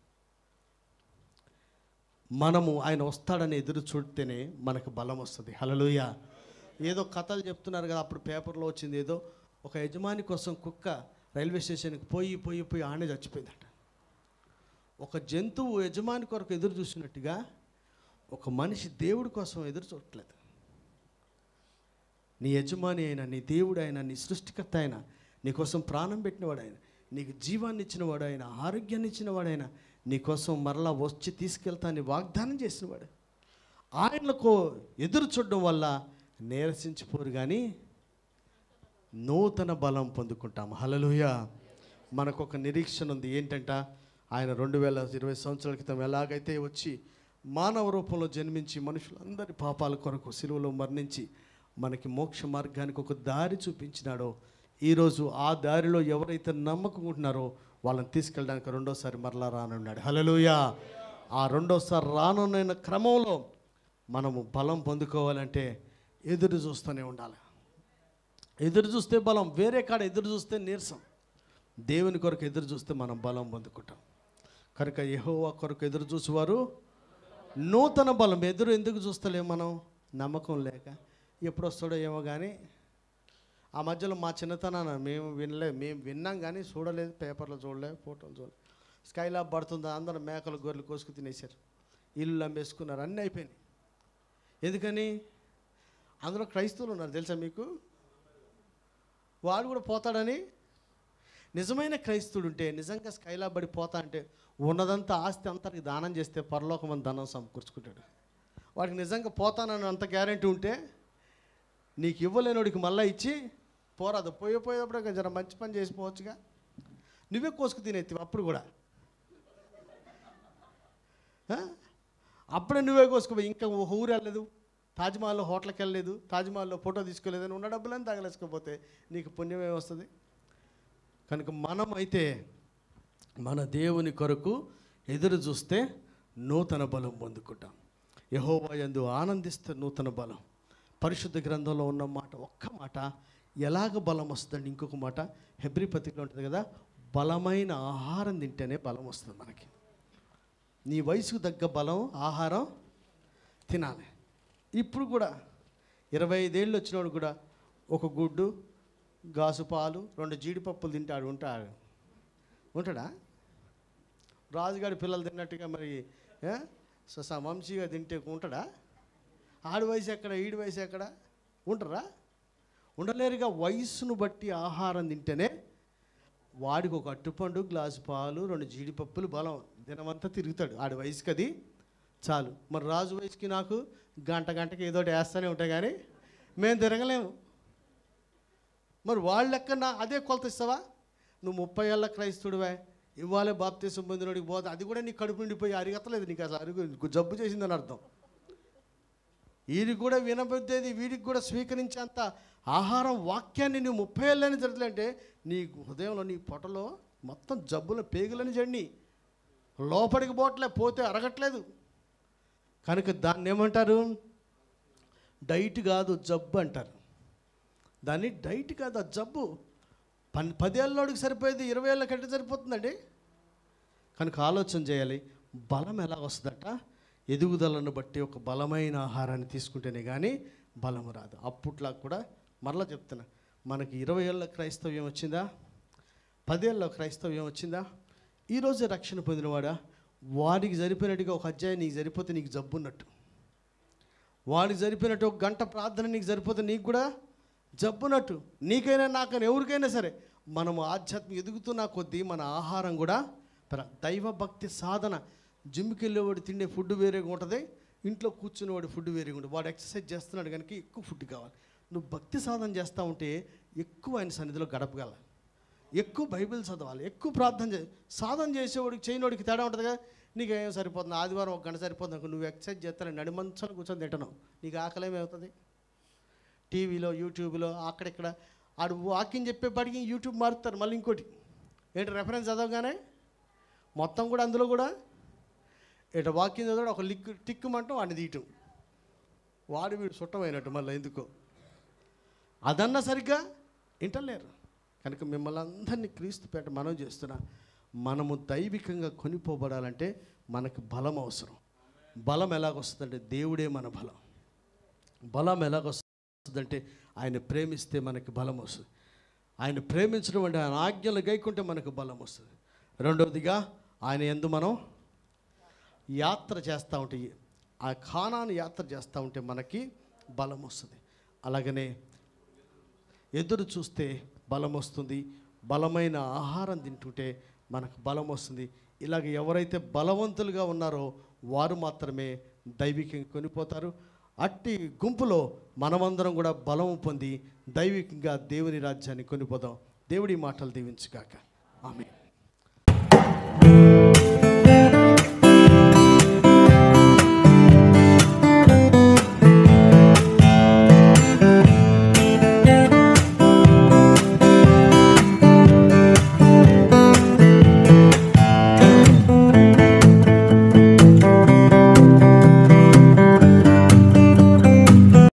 మనము ఆయన వస్తాడని ఎదురు చూడితేనే మనకు బలం వస్తుంది. హల్లెలూయా. ఏదో కథలు చెప్తున్నారు కదా, అప్పుడు పేపర్లో వచ్చింది, ఏదో ఒక యజమాని కోసం కుక్క రైల్వే స్టేషన్కి పోయి పోయి పోయి ఆనే చచ్చిపోయిందట. ఒక జంతువు యజమాని కొరకు ఎదురు చూసినట్టుగా ఒక మనిషి దేవుడి కోసం ఎదురు చూడట్లేదు. నీ యజమాని అయినా, నీ దేవుడు అయినా, నీ సృష్టికర్త అయినా, నీ కోసం ప్రాణం పెట్టినవాడు ఆయన, నీకు జీవాన్ని ఇచ్చినవాడు ఆయన, ఆరోగ్యాన్ని ఇచ్చినవాడు ఆయన, నీ కోసం మరలా వచ్చి తీసుకెళ్తానని వాగ్దానం చేసినవాడు. ఆయనకు ఎదురు చూడడం వల్ల నీరసించిపోరు కానీ నూతన బలం పొందుకుంటాం. హల్లెలూయా. మనకు ఒక నిరీక్షణ ఉంది. ఏంటంట? ఆయన రెండు వేల ఇరవై సంవత్సరాల క్రితం ఎలాగైతే వచ్చి మానవ రూపంలో జన్మించి మనుషులందరి పాపాల కొరకు సిలువలో మరణించి మనకి మోక్ష మార్గానికి ఒక దారి చూపించినాడో, ఈరోజు ఆ దారిలో ఎవరైతే నమ్మకం ఉంటున్నారో వాళ్ళని తీసుకెళ్ళడానికి రెండోసారి మరలా రానున్నాడు. హల్లెలూయా. ఆ రెండోసారి రానున్న క్రమంలో మనము బలం పొందుకోవాలంటే ఎదురు చూస్తూనే ఉండాలి. ఎదురు చూస్తే బలం, వేరే కాడ ఎదురు చూస్తే నీరసం. దేవుని కొరకు ఎదురు చూస్తే మనం బలం పొందుకుంటాం. కనుక యెహోవా కొరకు ఎదురు చూసేవారు నూతన బలం. ఎదురు ఎందుకు చూస్తలేం మనం? నమ్మకం లేక. ఎప్పుడు వస్తాడో ఏమో కానీ. ఆ మధ్యలో మా చిన్నతనాన మేము వినలే, మేము విన్నాం కానీ చూడలేదు, పేపర్లో చూడలేదు, ఫోటోలు చూడలేదు. స్కైలాబ్ పడుతుందా, అందరూ మేకలు గొర్రెలు కోసుకు తినేశారు, ఇల్లు అమ్మేసుకున్నారు, అన్నీ అయిపోయినాయి. ఎందుకని? అందులో క్రైస్తవులు ఉన్నారు తెలుసా మీకు? వాడు కూడా పోతాడని. నిజమైన క్రైస్తవుడు ఉంటే నిజంగా స్కైలాబ్ పడి పోతా అంటే ఉన్నదంతా ఆస్తి అంతటికి దానం చేస్తే పరలోకం అని ధనం సమకూర్చుకుంటాడు. వాడికి నిజంగా పోతానని అంత గ్యారంటీ ఉంటే నీకు ఇవ్వలేనోడికి మళ్ళీ ఇచ్చి పోరాదు, పోయే పోయేటప్పుడు జర మంచి పని చేసిపోవచ్చుగా. నువ్వే కోసుకు తినేత్తివి అప్పుడు కూడా. అప్పుడే నువ్వే కోసుకుపోయి ఇంకా ఊరు వెళ్ళలేదు, తాజ్మహల్లో హోటల్కి వెళ్ళలేదు, తాజ్మహల్లో ఫోటో తీసుకోలేదని ఉన్న డబ్బులని తగలేసుకోపోతే నీకు పుణ్యం ఏమొస్తుంది? కనుక మనం అయితే మన దేవుని కొరకు ఎదురు చూస్తే నూతన బలం పొందుకుంటాం. యెహోవా యందు ఆనందిస్తే నూతన బలం. పరిశుద్ధ గ్రంథంలో ఉన్న మాట, ఒక్క మాట ఎలాగ బలం వస్తుందండి. ఇంకొక మాట హెబ్రీ పత్రికలో ఉంటుంది కదా, బలమైన ఆహారం తింటేనే బలం వస్తుంది మనకి. నీ వయసుకు తగ్గ బలం ఆహారం తినాలి. ఇప్పుడు కూడా ఇరవై ఐదేళ్ళు వచ్చినోడు కూడా ఒక గుడ్డు, గాసు పాలు, రెండు జీడిపప్పులు తింటాడు ఉంటాడు ఉంటాడా? రాజుగారి పిల్లలు తిన్నట్టుగా మరి వంశీగా తింటే ఉంటాడా? ఆడి వయసు ఎక్కడ, ఈడి వయసు ఎక్కడ ఉంటారా? ఉండలేరుగా. వయసును బట్టి ఆహారం తింటేనే వాడికి ఒక అట్టుపండు, గ్లాసు పాలు, రెండు జీడిపప్పులు బలం. దినమంతా తిరుగుతాడు. ఆడి వయసుకి అది చాలు. మరి రాజు వయసుకి నాకు గంట గంటకి ఏదో ఒకటి వేస్తూనే ఉంటాయి కానీ మేము తిరగలేము. మరి వాళ్ళ లెక్క నా అదే కొలత ఇస్తావా? నువ్వు ముప్పై ఏళ్ళ క్రైస్తుడివే, ఇవ్వాలి బాప్తీసం పొందినోడికి పోతే అది కూడా నీకు కడుపు నిండిపోయి అరిగతలేదు, నీకు అసలు అరుగు జబ్బు చేసిందని అర్థం. వీడికి కూడా వినబుద్ధేది, వీడికి కూడా స్వీకరించేంత ఆహారం వాక్యాన్ని నువ్వు ముప్పై ఏళ్ళని జరుగుతుందంటే నీ హృదయంలో, నీ పొట్టలో మొత్తం జబ్బుల పేగులని జడిని లోపలికి పోవట్లే, పోతే అరగట్లేదు. కనుక దాన్ని ఏమంటారు? డైట్ కాదు జబ్బు అంటారు. దాన్ని డైట్ కాదు, ఆ జబ్బు. పన్ పదేళ్ళలోడికి సరిపోయేది ఇరవై ఏళ్ళ కంటే సరిపోతుందండి. కనుక ఆలోచన చేయాలి. బలం ఎలా వస్తుందట? ఎదుగుదలను బట్టి ఒక బలమైన ఆహారాన్ని తీసుకుంటేనే కానీ బలము రాదు. అప్పట్లో కూడా మరలా చెప్తున్నా, మనకి ఇరవై ఏళ్ళ క్రైస్తవ్యం వచ్చిందా, పదేళ్ళ క్రైస్తవ్యం వచ్చిందా? ఈరోజే రక్షణ పొందినవాడా? వాడికి సరిపోయినట్టుగా ఒక అధ్యాయం నీకు సరిపోతే నీకు జబ్బు ఉన్నట్టు, వాడికి సరిపోయినట్టు ఒక గంట ప్రార్థన నీకు సరిపోతే నీకు కూడా జబ్బున్నట్టు. నీకైనా నాకైనా ఎవరికైనా సరే మనము ఆధ్యాత్మిక ఎదుగుతున్న కొద్దీ మన ఆహారం కూడా దైవ భక్తి సాధన. జిమ్కి వెళ్ళేవాడు తిండే ఫుడ్ వేరేగా ఉంటుంది, ఇంట్లో కూర్చుని వాడు ఫుడ్ వేరే ఉండు, వాడు ఎక్సర్సైజ్ చేస్తున్నాడు కనుక ఎక్కువ ఫుడ్ కావాలి. నువ్వు భక్తి సాధన చేస్తూ ఉంటే ఎక్కువ ఆయన సన్నిధిలో గడపగల, ఎక్కువ బైబిల్ చదవాలి, ఎక్కువ ప్రార్థన చే సాధన చేసేవాడికి చేయనోడికి తేడా ఉంటుంది కదా. నీకు ఏం సరిపోతుంది, ఆదివారం ఒక గంట సరిపోతుంది, నువ్వు ఎక్సర్సైజ్ చేస్తాను నడిమంచాలు కూర్చొని తింటున్నావు, నీకు ఆకలి ఏమవుతుంది? టీవీలో యూట్యూబ్లో అక్కడిక్కడ ఆడు వాకింగ్ చెప్పేపాటికి యూట్యూబ్ మారుతారు, మళ్ళీ ఇంకోటి ఏంటి రెఫరెన్స్ చదవగానే మొత్తం కూడా అందులో కూడా ఇటు వాకింగ్ చదవడం ఒక లిక్ టిక్కుమంటాం వాడిని తీయటం, వాడు వీడు చుట్టమైనట్టు మళ్ళీ ఎందుకో అదన్నా సరిగ్గా వింటలేరు. కనుక మిమ్మల్ని అందరినీ క్రీస్తు పేట మనం చేస్తున్నా, మనము దైవికంగా కొనిపోబడాలంటే మనకు బలం అవసరం. బలం ఎలాగొస్తుందంటే దేవుడే మన బలం. బలం ఎలాగొస్తుందంటే ఆయన ప్రేమిస్తే మనకి బలం వస్తుంది. ఆయన ప్రేమించడం అంటే ఆయన ఆజ్ఞలు గైకుంటే మనకు బలం వస్తుంది. రెండవదిగా ఆయన యందు మనం యాత్ర చేస్తూ ఉంటే, ఆ ఖానాను యాత్ర చేస్తూ ఉంటే మనకి బలం వస్తుంది. అలాగనే ఎదురు చూస్తే బలం వస్తుంది, బలమైన ఆహారం తింటుంటే మనకు బలం వస్తుంది. ఇలాగ ఎవరైతే బలవంతులుగా ఉన్నారో వారు మాత్రమే దైవికంగా కొనిపోతారు. అట్టి గుంపులో మనమందరం కూడా బలం పొంది దైవికంగా దేవుని రాజ్యాన్ని కొనిపోదాం. దేవుడి మాటలు దీవించుగాక. ఆమేన్.